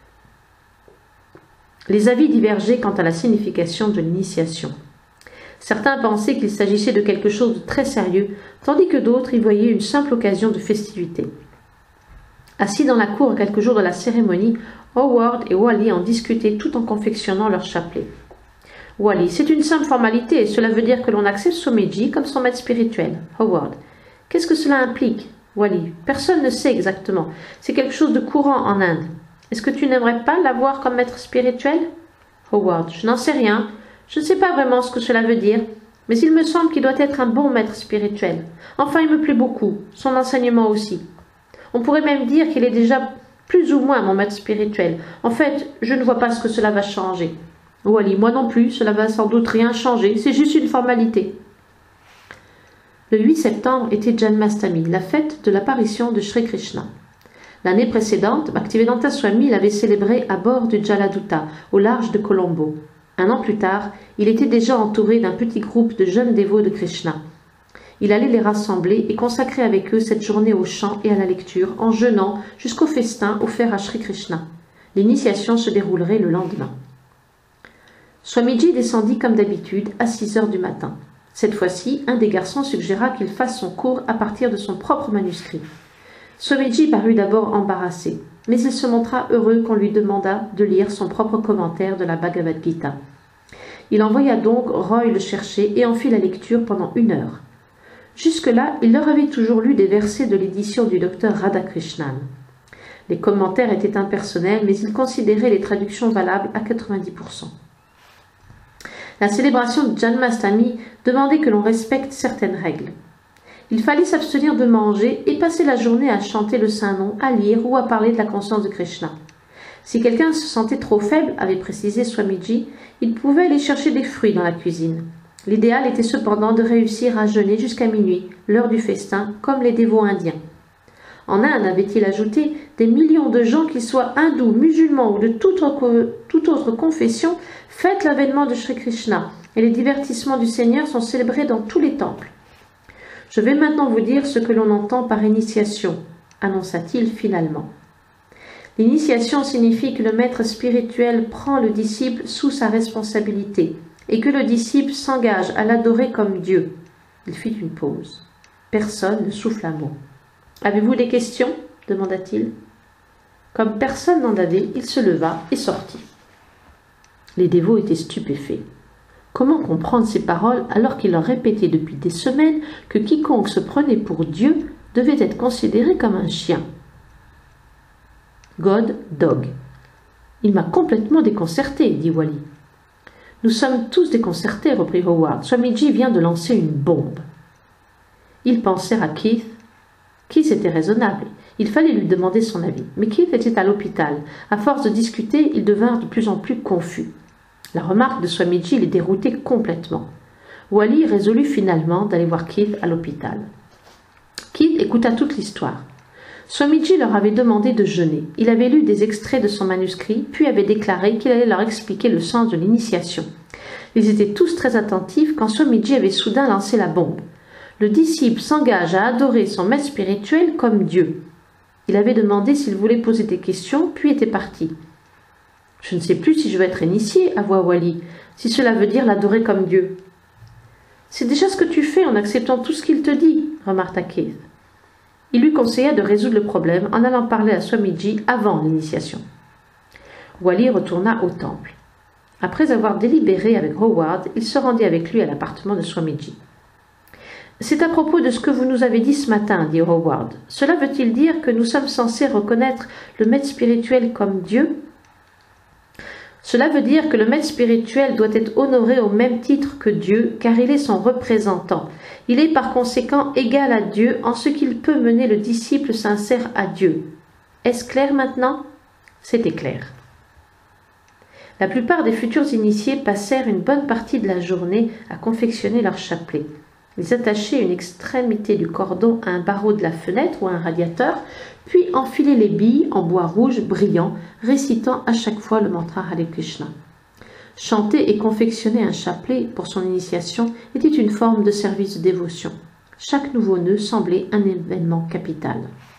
[SPEAKER 1] Les avis divergeaient quant à la signification de l'initiation. Certains pensaient qu'il s'agissait de quelque chose de très sérieux, tandis que d'autres y voyaient une simple occasion de festivité. Assis dans la cour à quelques jours de la cérémonie, Howard et Wally en discutaient tout en confectionnant leur chapelet. Wally, c'est une simple formalité et cela veut dire que l'on accepte Swamiji comme son maître spirituel. Howard, qu'est-ce que cela implique? Wally, personne ne sait exactement. C'est quelque chose de courant en Inde. Est-ce que tu n'aimerais pas l'avoir comme maître spirituel? Howard, je n'en sais rien. Je ne sais pas vraiment ce que cela veut dire, mais il me semble qu'il doit être un bon maître spirituel. Enfin, il me plaît beaucoup, son enseignement aussi. On pourrait même dire qu'il est déjà plus ou moins mon maître spirituel. En fait, je ne vois pas ce que cela va changer. Wally, moi non plus, cela va sans doute rien changer, c'est juste une formalité. Le huit septembre était Janmastami, la fête de l'apparition de Sri Krishna. L'année précédente, Bhaktivedanta Swami l'avait célébré à bord du Jaladuta, au large de Colombo. Un an plus tard, il était déjà entouré d'un petit groupe de jeunes dévots de Krishna. Il allait les rassembler et consacrer avec eux cette journée au chant et à la lecture, en jeûnant jusqu'au festin offert à Sri Krishna. L'initiation se déroulerait le lendemain. Swamiji descendit comme d'habitude à six heures du matin. Cette fois-ci, un des garçons suggéra qu'il fasse son cours à partir de son propre manuscrit. Swamiji parut d'abord embarrassé, mais il se montra heureux qu'on lui demandât de lire son propre commentaire de la Bhagavad Gita. Il envoya donc Roy le chercher et en fit la lecture pendant une heure. Jusque-là, il leur avait toujours lu des versets de l'édition du docteur Radhakrishnan. Les commentaires étaient impersonnels, mais il considérait les traductions valables à quatre-vingt-dix pour cent. La célébration de Janmastami demandait que l'on respecte certaines règles. Il fallait s'abstenir de manger et passer la journée à chanter le saint nom, à lire ou à parler de la conscience de Krishna. Si quelqu'un se sentait trop faible, avait précisé Swamiji, il pouvait aller chercher des fruits dans la cuisine. L'idéal était cependant de réussir à jeûner jusqu'à minuit, l'heure du festin, comme les dévots indiens. En Inde, avait-il ajouté, des millions de gens, qu'ils soient hindous, musulmans ou de toute autre, toute autre confession, fêtent l'avènement de Sri Krishna, et les divertissements du Seigneur sont célébrés dans tous les temples. Je vais maintenant vous dire ce que l'on entend par initiation, annonça-t-il finalement. L'initiation signifie que le maître spirituel prend le disciple sous sa responsabilité et que le disciple s'engage à l'adorer comme Dieu. Il fit une pause. Personne ne souffla un mot. « Avez-vous des questions ?» demanda-t-il. Comme personne n'en avait, il se leva et sortit. Les dévots étaient stupéfaits. Comment comprendre ces paroles alors qu'il leur répétait depuis des semaines que quiconque se prenait pour Dieu devait être considéré comme un chien? God, dog. Il m'a complètement déconcerté, dit Wally. Nous sommes tous déconcertés, reprit Howard. Swamiji vient de lancer une bombe. Ils pensèrent à Keith. Keith était raisonnable. Il fallait lui demander son avis. Mais Keith était à l'hôpital. À force de discuter, ils devinrent de plus en plus confus. La remarque de Swamiji les déroutait complètement. Wally résolut finalement d'aller voir Keith à l'hôpital. Keith écouta toute l'histoire. Swamiji leur avait demandé de jeûner. Il avait lu des extraits de son manuscrit, puis avait déclaré qu'il allait leur expliquer le sens de l'initiation. Ils étaient tous très attentifs quand Swamiji avait soudain lancé la bombe. Le disciple s'engage à adorer son maître spirituel comme Dieu. Il avait demandé s'il voulait poser des questions, puis était parti. « Je ne sais plus si je vais être initié, avoua Wally, si cela veut dire l'adorer comme Dieu. »« C'est déjà ce que tu fais en acceptant tout ce qu'il te dit, » remarqua Keith. Il lui conseilla de résoudre le problème en allant parler à Swamiji avant l'initiation. Wally retourna au temple. Après avoir délibéré avec Howard, il se rendit avec lui à l'appartement de Swamiji. « C'est à propos de ce que vous nous avez dit ce matin, dit Howard. Cela veut-il dire que nous sommes censés reconnaître le maître spirituel comme Dieu ? Cela veut dire que le maître spirituel doit être honoré au même titre que Dieu, car il est son représentant. Il est par conséquent égal à Dieu en ce qu'il peut mener le disciple sincère à Dieu. Est-ce clair maintenant ? C'était clair. La plupart des futurs initiés passèrent une bonne partie de la journée à confectionner leur chapelet. Ils attachaient une extrémité du cordon à un barreau de la fenêtre ou à un radiateur, puis enfilaient les billes en bois rouge brillant, récitant à chaque fois le mantra Hare Krishna. Chanter et confectionner un chapelet pour son initiation était une forme de service de dévotion. Chaque nouveau nœud semblait un événement capital.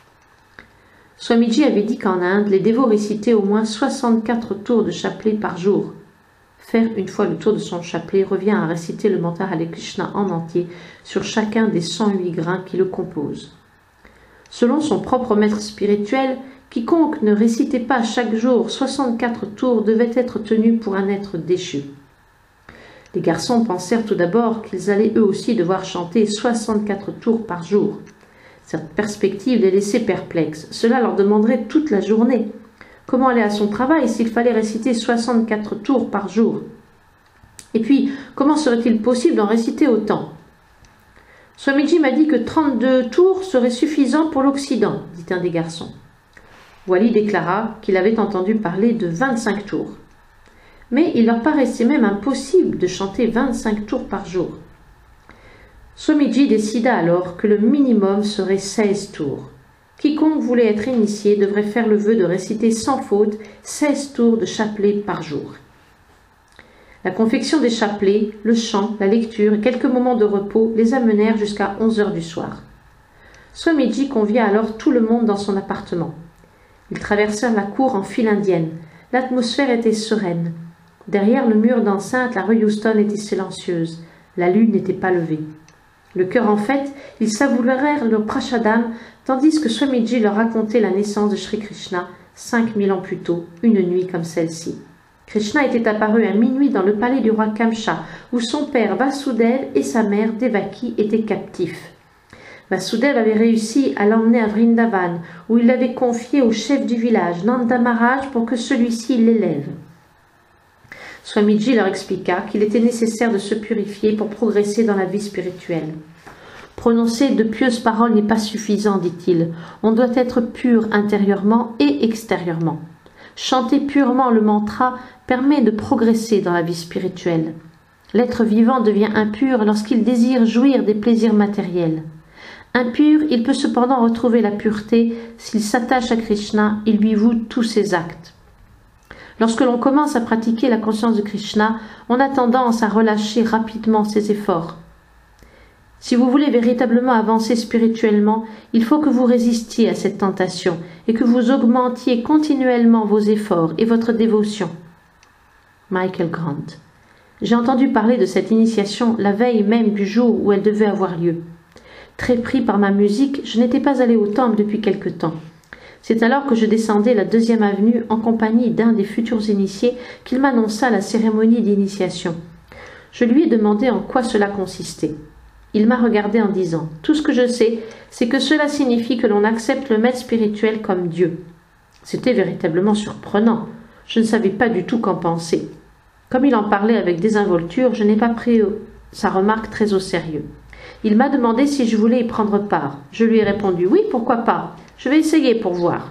[SPEAKER 1] Swamiji avait dit qu'en Inde, les dévots récitaient au moins soixante-quatre tours de chapelet par jour. Faire une fois le tour de son chapelet revient à réciter le mantra Hare Krishna en entier sur chacun des cent huit grains qui le composent. Selon son propre maître spirituel, quiconque ne récitait pas chaque jour soixante-quatre tours devait être tenu pour un être déchu. Les garçons pensèrent tout d'abord qu'ils allaient eux aussi devoir chanter soixante-quatre tours par jour. Cette perspective les laissait perplexes. Cela leur demanderait toute la journée. Comment aller à son travail s'il fallait réciter soixante-quatre tours par jour? Et puis, comment serait-il possible d'en réciter autant? Swamiji m'a dit que trente-deux tours seraient suffisants pour l'Occident, dit un des garçons. Wally déclara qu'il avait entendu parler de vingt-cinq tours. Mais il leur paraissait même impossible de chanter vingt-cinq tours par jour. Swamiji décida alors que le minimum serait seize tours. Quiconque voulait être initié devrait faire le vœu de réciter sans faute seize tours de chapelet par jour. La confection des chapelets, le chant, la lecture et quelques moments de repos les amenèrent jusqu'à onze heures du soir. Swamiji convia alors tout le monde dans son appartement. Ils traversèrent la cour en file indienne. L'atmosphère était sereine. Derrière le mur d'enceinte, la rue Houston était silencieuse. La lune n'était pas levée. Le cœur en fête, ils savourèrent leur prashadam, tandis que Swamiji leur racontait la naissance de Sri Krishna cinq mille ans plus tôt, une nuit comme celle-ci. Krishna était apparu à minuit dans le palais du roi Kamsa, où son père Vasudev et sa mère Devaki étaient captifs. Vasudev avait réussi à l'emmener à Vrindavan, où il l'avait confié au chef du village, Nanda Maharaj, pour que celui-ci l'élève. Swamiji leur expliqua qu'il était nécessaire de se purifier pour progresser dans la vie spirituelle. Prononcer de pieuses paroles n'est pas suffisant, dit-il. On doit être pur intérieurement et extérieurement. Chanter purement le mantra permet de progresser dans la vie spirituelle. L'être vivant devient impur lorsqu'il désire jouir des plaisirs matériels. Impur, il peut cependant retrouver la pureté s'il s'attache à Krishna et lui voue tous ses actes. Lorsque l'on commence à pratiquer la conscience de Krishna, on a tendance à relâcher rapidement ses efforts. Si vous voulez véritablement avancer spirituellement, il faut que vous résistiez à cette tentation et que vous augmentiez continuellement vos efforts et votre dévotion. Michael Grant. J'ai entendu parler de cette initiation la veille même du jour où elle devait avoir lieu. Très pris par ma musique, je n'étais pas allé au temple depuis quelque temps. C'est alors que je descendais la deuxième avenue en compagnie d'un des futurs initiés qu'il m'annonça la cérémonie d'initiation. Je lui ai demandé en quoi cela consistait. Il m'a regardé en disant « Tout ce que je sais, c'est que cela signifie que l'on accepte le maître spirituel comme Dieu. » C'était véritablement surprenant. Je ne savais pas du tout qu'en penser. Comme il en parlait avec désinvolture, je n'ai pas pris sa remarque très au sérieux. Il m'a demandé si je voulais y prendre part. Je lui ai répondu « Oui, pourquoi pas ?» Je vais essayer pour voir.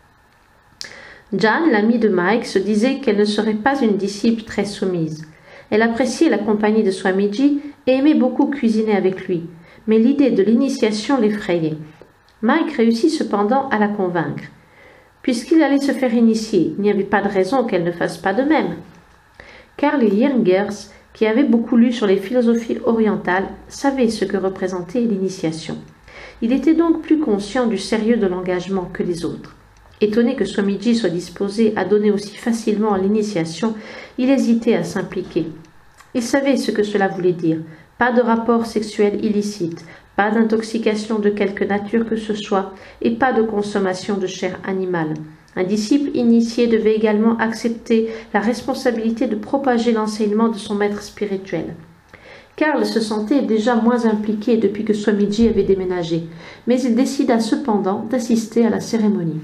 [SPEAKER 1] Jan, l'amie de Mike, se disait qu'elle ne serait pas une disciple très soumise. Elle appréciait la compagnie de Swamiji et aimait beaucoup cuisiner avec lui, mais l'idée de l'initiation l'effrayait. Mike réussit cependant à la convaincre. Puisqu'il allait se faire initier, il n'y avait pas de raison qu'elle ne fasse pas de même. Karl Jengers, qui avait beaucoup lu sur les philosophies orientales, savait ce que représentait l'initiation. Il était donc plus conscient du sérieux de l'engagement que les autres. Étonné que Swamiji soit disposé à donner aussi facilement l'initiation, il hésitait à s'impliquer. Il savait ce que cela voulait dire. Pas de rapport sexuel illicite, pas d'intoxication de quelque nature que ce soit, et pas de consommation de chair animale. Un disciple initié devait également accepter la responsabilité de propager l'enseignement de son maître spirituel. Karl se sentait déjà moins impliqué depuis que Swamiji avait déménagé, mais il décida cependant d'assister à la cérémonie.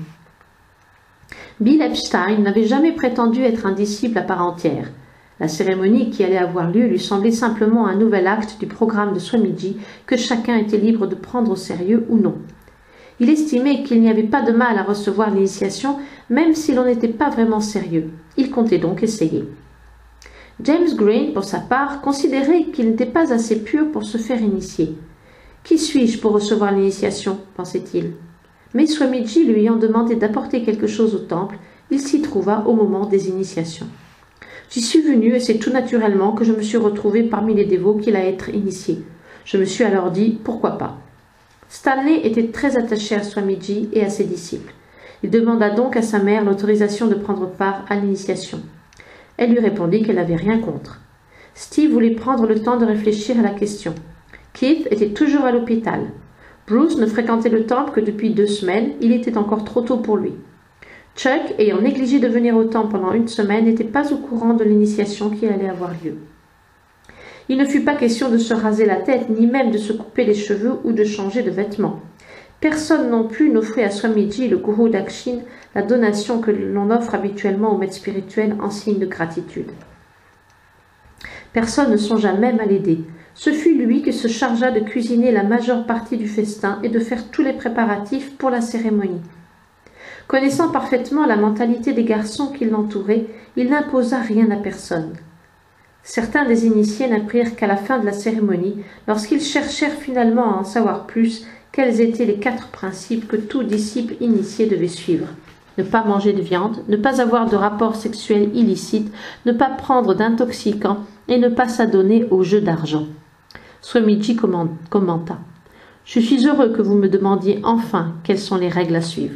[SPEAKER 1] Bill Epstein n'avait jamais prétendu être un disciple à part entière. La cérémonie qui allait avoir lieu lui semblait simplement un nouvel acte du programme de Swamiji que chacun était libre de prendre au sérieux ou non. Il estimait qu'il n'y avait pas de mal à recevoir l'initiation, même si l'on n'était pas vraiment sérieux. Il comptait donc essayer. James Green, pour sa part, considérait qu'il n'était pas assez pur pour se faire initier. « Qui suis-je pour recevoir l'initiation » pensait-il. Mais Swamiji lui ayant demandé d'apporter quelque chose au temple, il s'y trouva au moment des initiations. « J'y suis venu et c'est tout naturellement que je me suis retrouvé parmi les dévots qui allaient être initiés. Je me suis alors dit « pourquoi pas ?» Stanley était très attaché à Swamiji et à ses disciples. Il demanda donc à sa mère l'autorisation de prendre part à l'initiation. Elle lui répondit qu'elle n'avait rien contre. Steve voulait prendre le temps de réfléchir à la question. Keith était toujours à l'hôpital. Bruce ne fréquentait le temple que depuis deux semaines, il était encore trop tôt pour lui. Chuck, ayant négligé de venir au temple pendant une semaine, n'était pas au courant de l'initiation qui allait avoir lieu. Il ne fut pas question de se raser la tête, ni même de se couper les cheveux ou de changer de vêtements. Personne non plus n'offrait à Swamiji, le gourou d'Akshin, la donation que l'on offre habituellement aux maîtres spirituels en signe de gratitude. Personne ne songea même à l'aider. Ce fut lui qui se chargea de cuisiner la majeure partie du festin et de faire tous les préparatifs pour la cérémonie. Connaissant parfaitement la mentalité des garçons qui l'entouraient, il n'imposa rien à personne. Certains des initiés n'apprirent qu'à la fin de la cérémonie, lorsqu'ils cherchèrent finalement à en savoir plus, quels étaient les quatre principes que tout disciple initié devait suivre. Ne pas manger de viande, ne pas avoir de rapports sexuels illicites, ne pas prendre d'intoxicants et ne pas s'adonner aux jeux d'argent. Swamiji commenta « Je suis heureux que vous me demandiez enfin quelles sont les règles à suivre. »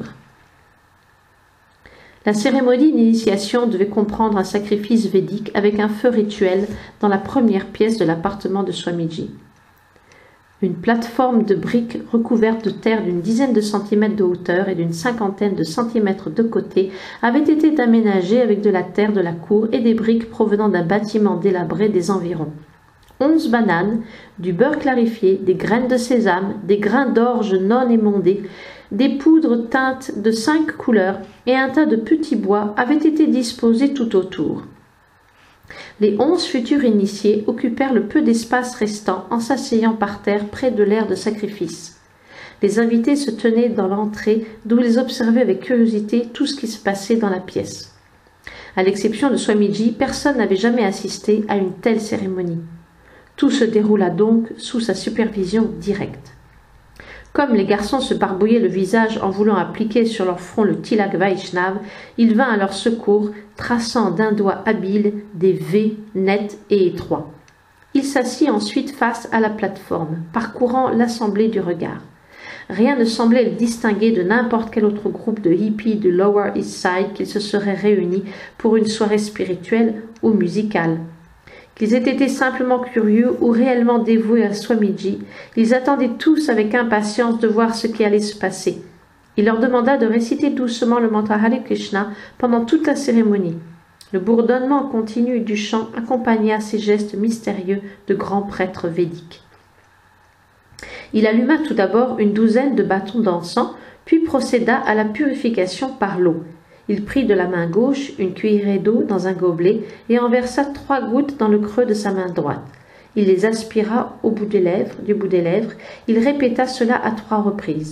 [SPEAKER 1] La cérémonie d'initiation devait comprendre un sacrifice védique avec un feu rituel dans la première pièce de l'appartement de Swamiji. Une plateforme de briques recouverte de terre d'une dizaine de centimètres de hauteur et d'une cinquantaine de centimètres de côté avait été aménagée avec de la terre de la cour et des briques provenant d'un bâtiment délabré des environs. Onze bananes, du beurre clarifié, des graines de sésame, des grains d'orge non émondés, des poudres teintes de cinq couleurs et un tas de petits bois avaient été disposés tout autour. Les onze futurs initiés occupèrent le peu d'espace restant en s'asseyant par terre près de l'aire de sacrifice. Les invités se tenaient dans l'entrée d'où ils observaient avec curiosité tout ce qui se passait dans la pièce. À l'exception de Swamiji, personne n'avait jamais assisté à une telle cérémonie. Tout se déroula donc sous sa supervision directe. Comme les garçons se barbouillaient le visage en voulant appliquer sur leur front le tilak Vaishnav, il vint à leur secours, traçant d'un doigt habile des V nets et étroits. Il s'assit ensuite face à la plateforme, parcourant l'assemblée du regard. Rien ne semblait le distinguer de n'importe quel autre groupe de hippies du Lower East Side qui se seraient réunis pour une soirée spirituelle ou musicale. Qu'ils aient été simplement curieux ou réellement dévoués à Swamiji, ils attendaient tous avec impatience de voir ce qui allait se passer. Il leur demanda de réciter doucement le mantra Hare Krishna pendant toute la cérémonie. Le bourdonnement continu du chant accompagna ces gestes mystérieux de grands prêtres védiques. Il alluma tout d'abord une douzaine de bâtons d'encens, puis procéda à la purification par l'eau. Il prit de la main gauche une cuillerée d'eau dans un gobelet et en versa trois gouttes dans le creux de sa main droite. Il les aspira au bout des lèvres, du bout des lèvres. Il répéta cela à trois reprises.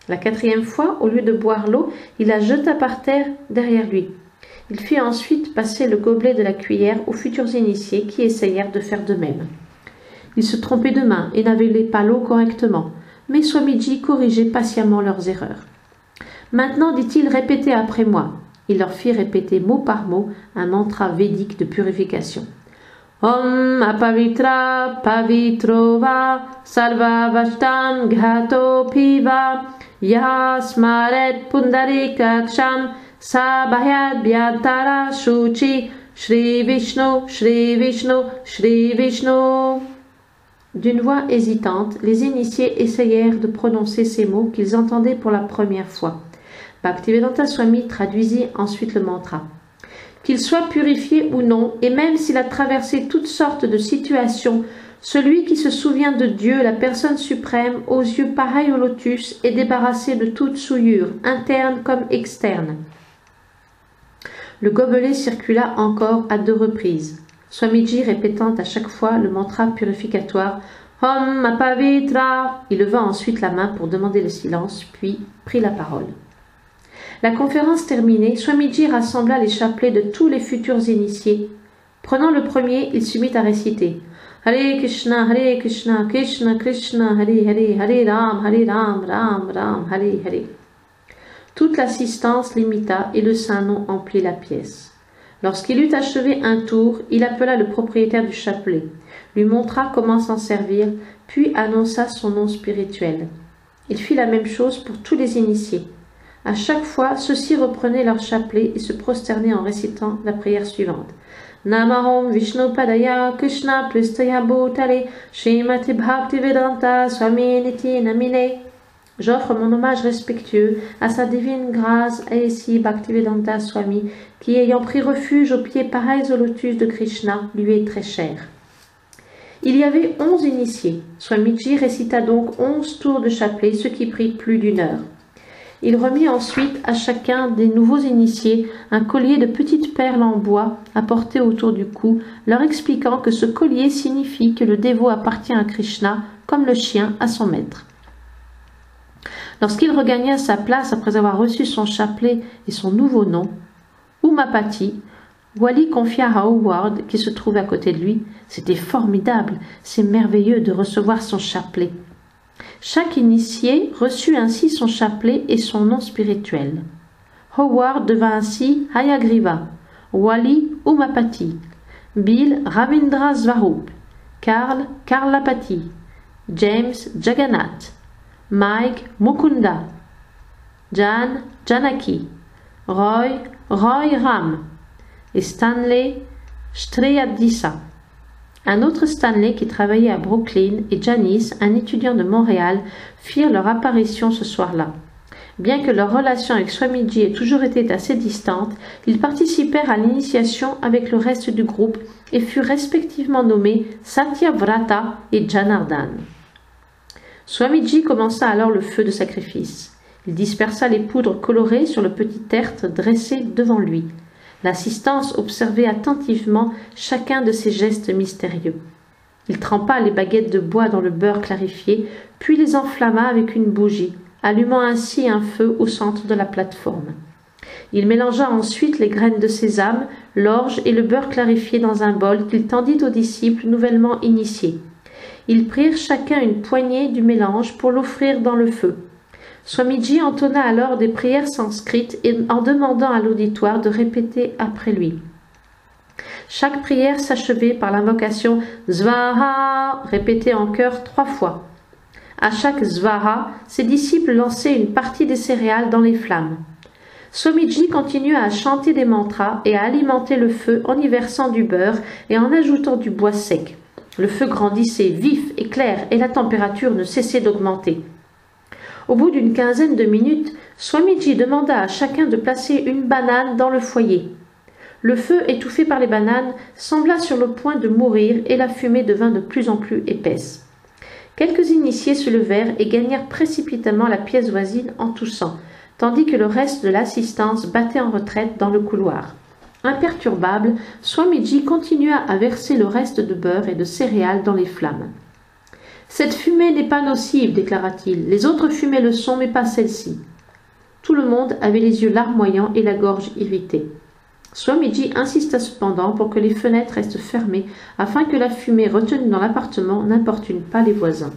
[SPEAKER 1] La quatrième fois, au lieu de boire l'eau, il la jeta par terre derrière lui. Il fit ensuite passer le gobelet de la cuillère aux futurs initiés qui essayèrent de faire de même. Ils se trompaient de main et n'avalaient pas l'eau correctement, mais Swamiji corrigeait patiemment leurs erreurs. « Maintenant, dit-il, répétez après moi. » Il leur fit répéter mot par mot un mantra védique de purification. Om apavitra pavitro va sarva vashtam ghato piva yasmaret pundarikaksham sabhahyad vyantara shuchi Shri Vishnu, Shri Vishnu, Shri Vishnu. D'une voix hésitante, les initiés essayèrent de prononcer ces mots qu'ils entendaient pour la première fois. Bhaktivedanta Swami traduisit ensuite le mantra. Qu'il soit purifié ou non, et même s'il a traversé toutes sortes de situations, celui qui se souvient de Dieu, la personne suprême, aux yeux pareils au lotus, est débarrassé de toute souillure, interne comme externe. Le gobelet circula encore à deux reprises, Swamiji répétant à chaque fois le mantra purificatoire Om Apavitra. Il leva ensuite la main pour demander le silence, puis prit la parole. La conférence terminée, Swamiji rassembla les chapelets de tous les futurs initiés. Prenant le premier, il se mit à réciter Hare Krishna, Hare Krishna, Krishna Krishna, Hare Hare, Hare Ram, Hare Ram, Ram Ram, Hare Hare. Toute l'assistance l'imita et le Saint-Nom emplit la pièce. Lorsqu'il eut achevé un tour, il appela le propriétaire du chapelet, lui montra comment s'en servir, puis annonça son nom spirituel. Il fit la même chose pour tous les initiés. À chaque fois, ceux-ci reprenaient leur chapelet et se prosternaient en récitant la prière suivante. Namahom Vishnu Padaya Krishna Pristaya Bhutale Srimati Bhaktivedanta Swami Niti Namine. J'offre mon hommage respectueux à sa divine grâce A.C. Bhaktivedanta Swami, qui, ayant pris refuge aux pieds pareils au lotus de Krishna, lui est très cher. Il y avait onze initiés. Swamiji récita donc onze tours de chapelet, ce qui prit plus d'une heure. Il remit ensuite à chacun des nouveaux initiés un collier de petites perles en bois à porter autour du cou, leur expliquant que ce collier signifie que le dévot appartient à Krishna comme le chien à son maître. Lorsqu'il regagna sa place après avoir reçu son chapelet et son nouveau nom, Umapati, Wali confia à Howard, qui se trouvait à côté de lui, « C'était formidable, c'est merveilleux de recevoir son chapelet. » Chaque initié reçut ainsi son chapelet et son nom spirituel. Howard devint ainsi Hayagriva, Wali Umapati, Bill Ravindra Swarup, Karl Karlapati, James Jagannath, Mike Mukunda, Jan Janaki, Roy Roy Ram et Stanley Streyadisa. Un autre Stanley qui travaillait à Brooklyn et Janice, un étudiant de Montréal, firent leur apparition ce soir-là. Bien que leur relation avec Swamiji ait toujours été assez distante, ils participèrent à l'initiation avec le reste du groupe et furent respectivement nommés Satyavrata et Janardhan. Swamiji commença alors le feu de sacrifice. Il dispersa les poudres colorées sur le petit tertre dressé devant lui. L'assistance observait attentivement chacun de ses gestes mystérieux. Il trempa les baguettes de bois dans le beurre clarifié, puis les enflamma avec une bougie, allumant ainsi un feu au centre de la plateforme. Il mélangea ensuite les graines de sésame, l'orge et le beurre clarifié dans un bol qu'il tendit aux disciples nouvellement initiés. Ils prirent chacun une poignée du mélange pour l'offrir dans le feu. Swamiji entonna alors des prières sanskrites et en demandant à l'auditoire de répéter après lui. Chaque prière s'achevait par l'invocation Svaha, répétée en chœur trois fois. À chaque Svaha, ses disciples lançaient une partie des céréales dans les flammes. Swamiji continua à chanter des mantras et à alimenter le feu en y versant du beurre et en ajoutant du bois sec. Le feu grandissait vif et clair et la température ne cessait d'augmenter. Au bout d'une quinzaine de minutes, Swamiji demanda à chacun de placer une banane dans le foyer. Le feu, étouffé par les bananes, sembla sur le point de mourir et la fumée devint de plus en plus épaisse. Quelques initiés se levèrent et gagnèrent précipitamment la pièce voisine en toussant, tandis que le reste de l'assistance battait en retraite dans le couloir. Imperturbable, Swamiji continua à verser le reste de beurre et de céréales dans les flammes. Cette fumée n'est pas nocive, déclara-t-il. Les autres fumées le sont, mais pas celle-ci. Tout le monde avait les yeux larmoyants et la gorge irritée. Swamiji insista cependant pour que les fenêtres restent fermées afin que la fumée retenue dans l'appartement n'importune pas les voisins.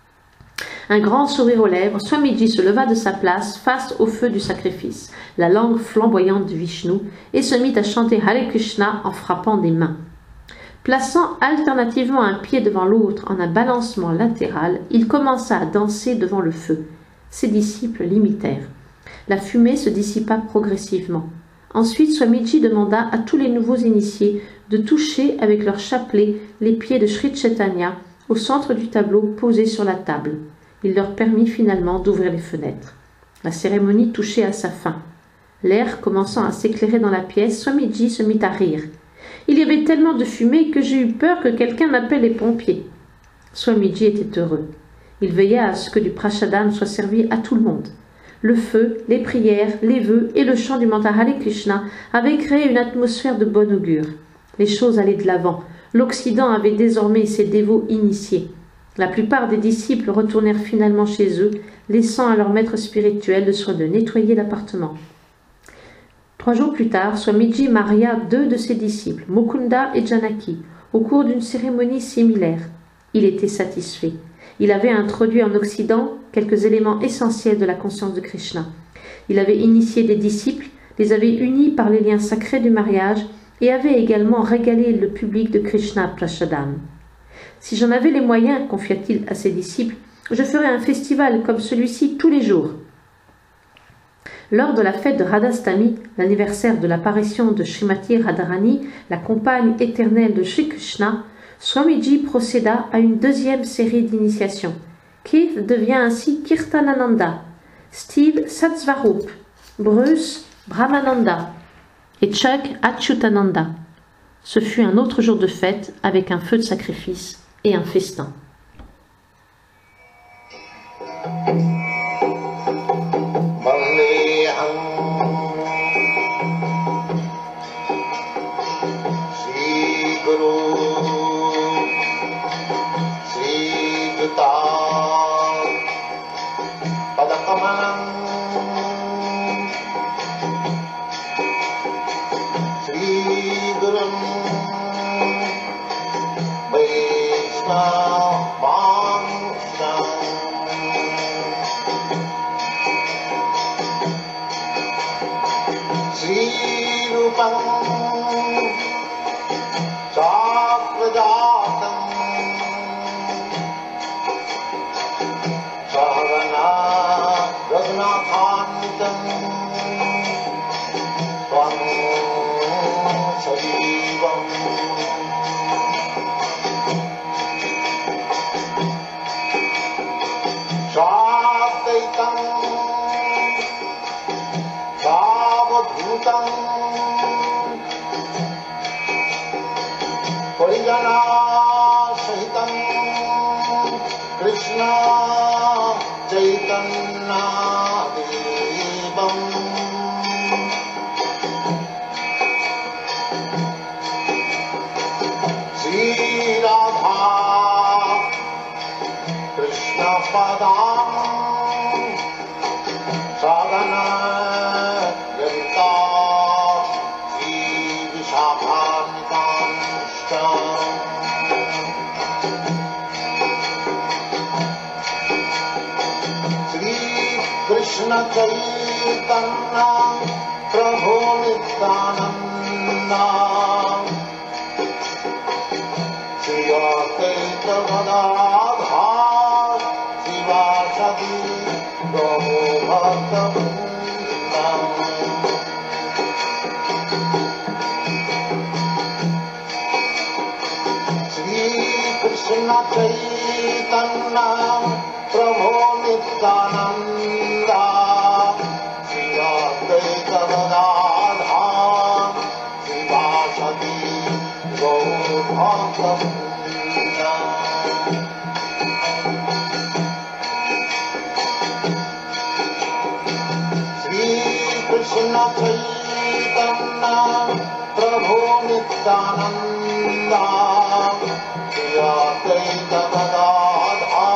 [SPEAKER 1] Un grand sourire aux lèvres, Swamiji se leva de sa place face au feu du sacrifice, la langue flamboyante de Vishnu, et se mit à chanter Hare Krishna en frappant des mains. Plaçant alternativement un pied devant l'autre en un balancement latéral, il commença à danser devant le feu. Ses disciples l'imitèrent. La fumée se dissipa progressivement. Ensuite, Swamiji demanda à tous les nouveaux initiés de toucher avec leur chapelet les pieds de Sri Chaitanya au centre du tableau posé sur la table. Il leur permit finalement d'ouvrir les fenêtres. La cérémonie touchait à sa fin. L'air commençant à s'éclairer dans la pièce, Swamiji se mit à rire. Il y avait tellement de fumée que j'ai eu peur que quelqu'un n'appelle les pompiers. Swamiji était heureux. Il veilla à ce que du prashadam soit servi à tout le monde. Le feu, les prières, les vœux et le chant du mantra Hare Krishna avaient créé une atmosphère de bon augure. Les choses allaient de l'avant. L'Occident avait désormais ses dévots initiés. La plupart des disciples retournèrent finalement chez eux, laissant à leur maître spirituel le soin de nettoyer l'appartement. Trois jours plus tard, Swamiji maria deux de ses disciples, Mukunda et Janaki, au cours d'une cérémonie similaire. Il était satisfait. Il avait introduit en Occident quelques éléments essentiels de la conscience de Krishna. Il avait initié des disciples, les avait unis par les liens sacrés du mariage et avait également régalé le public de Krishna Prashadam. Si j'en avais les moyens, confia-t-il à ses disciples, je ferais un festival comme celui-ci tous les jours. Lors de la fête de Radhastami, l'anniversaire de l'apparition de Srimati Radharani, la compagne éternelle de Sri Krishna, Swamiji procéda à une deuxième série d'initiations. Keith devient ainsi Kirtanananda, Steve Satsvarup, Bruce Brahmananda et Chuck Achyutananda. Ce fut un autre jour de fête avec un feu de sacrifice et un festin.
[SPEAKER 2] Nityananda, Shri Advaita Gadadhara.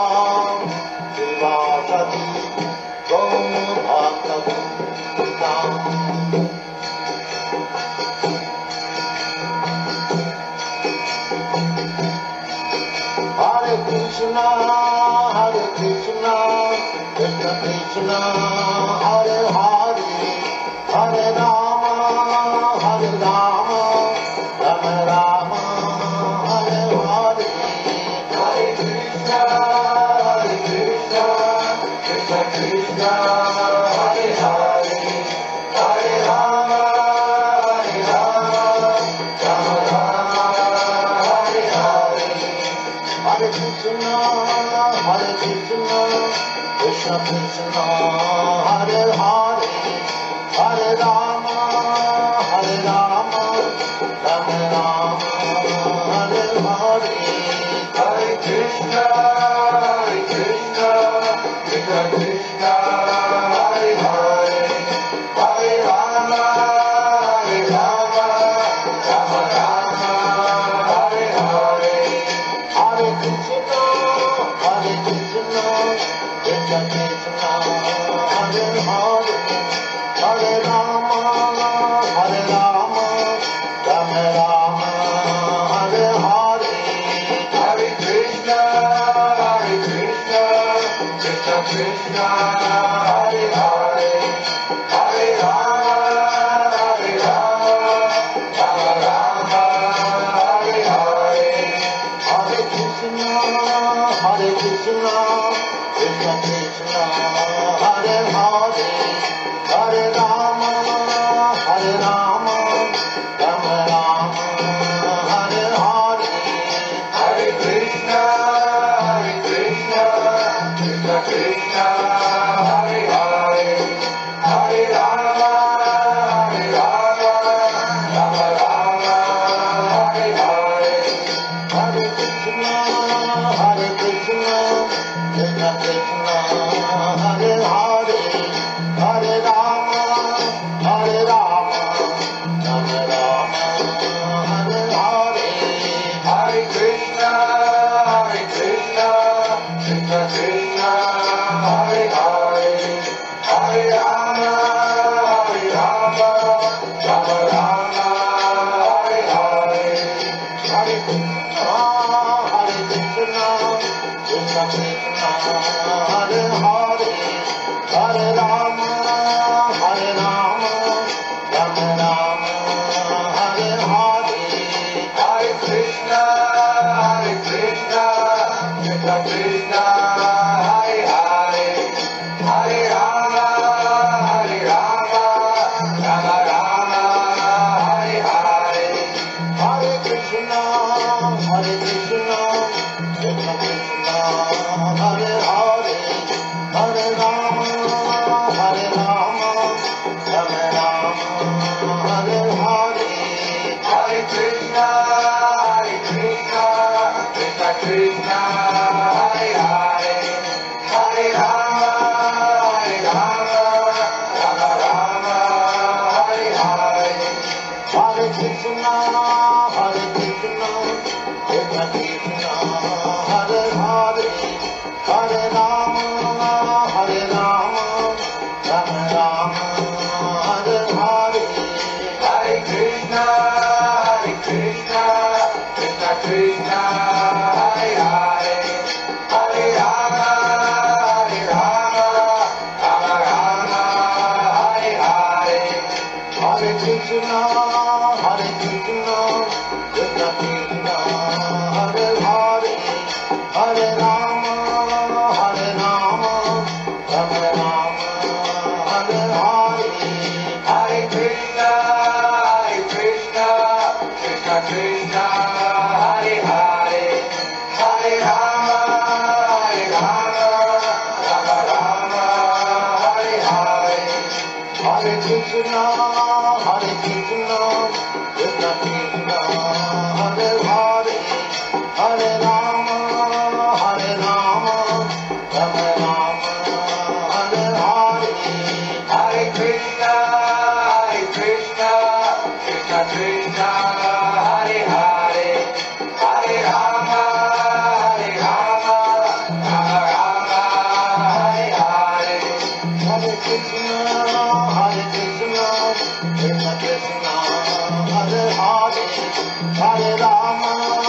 [SPEAKER 2] Krishna, Hare Krishna, Krishna Krishna, Hare Hare, Hare Rama, Hare Rama, Rama Rama, Hare Hare. Hare Krishna, Hare Krishna, Krishna Krishna, Hare Hare, Hare Rama, Hare Rama, Rama Rama, Hare Hare. Hare Krishna, Hare Krishna, Krishna Krishna, Hare Hare, Hare Rama, Hare Rama, Rama Rama, Hare Hare. Hare Krishna, Hare Krishna, Krishna Krishna, Hare Hare, Hare Rama, Hare Rama, Rama Rama, Hare Hare. Hare Krishna, Hare Krishna, Krishna Krishna, Hare Hare, Hare Rama, Hare Rama, Rama Rama, Hare Hare. Hare Krishna, Hare Krishna, Krishna Krishna, Hare Hare, Hare Rama, Hare Rama, Rama Rama, Hare Hare. Hare Krishna, Hare Krishna, Krishna Krishna, Hare Hare, Hare Rama, Hare Rama, Rama Rama, Hare Hare. Hare Krishna, Hare Krishna, Krishna Krishna, Hare Hare, Hare Rama, Hare Rama, Rama Rama, Hare Hare. Hare Krishna, Hare Krishna, Krishna Krishna, Hare Hare, Hare Rama, Hare Rama, Rama Rama, Hare Hare. Hare Krishna, Hare Krishna, Krishna Krishna, Hare Hare, Hare Rama, Hare Rama, Rama Rama, Hare Hare. Hare Krishna, Hare Krishna, Krishna Krishna, Hare Hare, Hare Rama, Hare Rama, Rama Rama, Hare Hare. Hare Krishna, Hare Krishna, Krishna Krishna, Hare Hare, Hare Rama, Hare Rama, Rama Rama, Hare Hare. Hare Krishna, Hare Krishna, Krishna Krishna, Hare Hare, Hare Rama, Hare Rama, Rama Rama, Hare Hare. Hare Krishna, Hare Krishna, Krishna Krishna, Hare Hare, Hare Rama, Hare Rama, Rama Rama, Hare Hare. Hare Krishna, Hare Krishna, Krishna Krishna, Hare Hare, Hare Rama, Hare Rama, Rama Rama, Hare Hare. Hare Krishna, Hare Krishna, Krishna Krishna, Hare Hare, Hare Rama, Hare Rama, Rama Rama, Hare Hare. Hare Krishna, Hare Krishna, Krishna Krishna, Hare Hare, Hare Rama, Hare Rama, Rama Rama, Hare Hare. Hare Krishna, Hare Krishna, Krishna Krishna, Hare Hare, Hare Rama, Hare Rama, Rama Rama, Hare Hare. Hare Krishna, Hare Krishna, Krishna Krishna, Hare Hare, Hare Rama,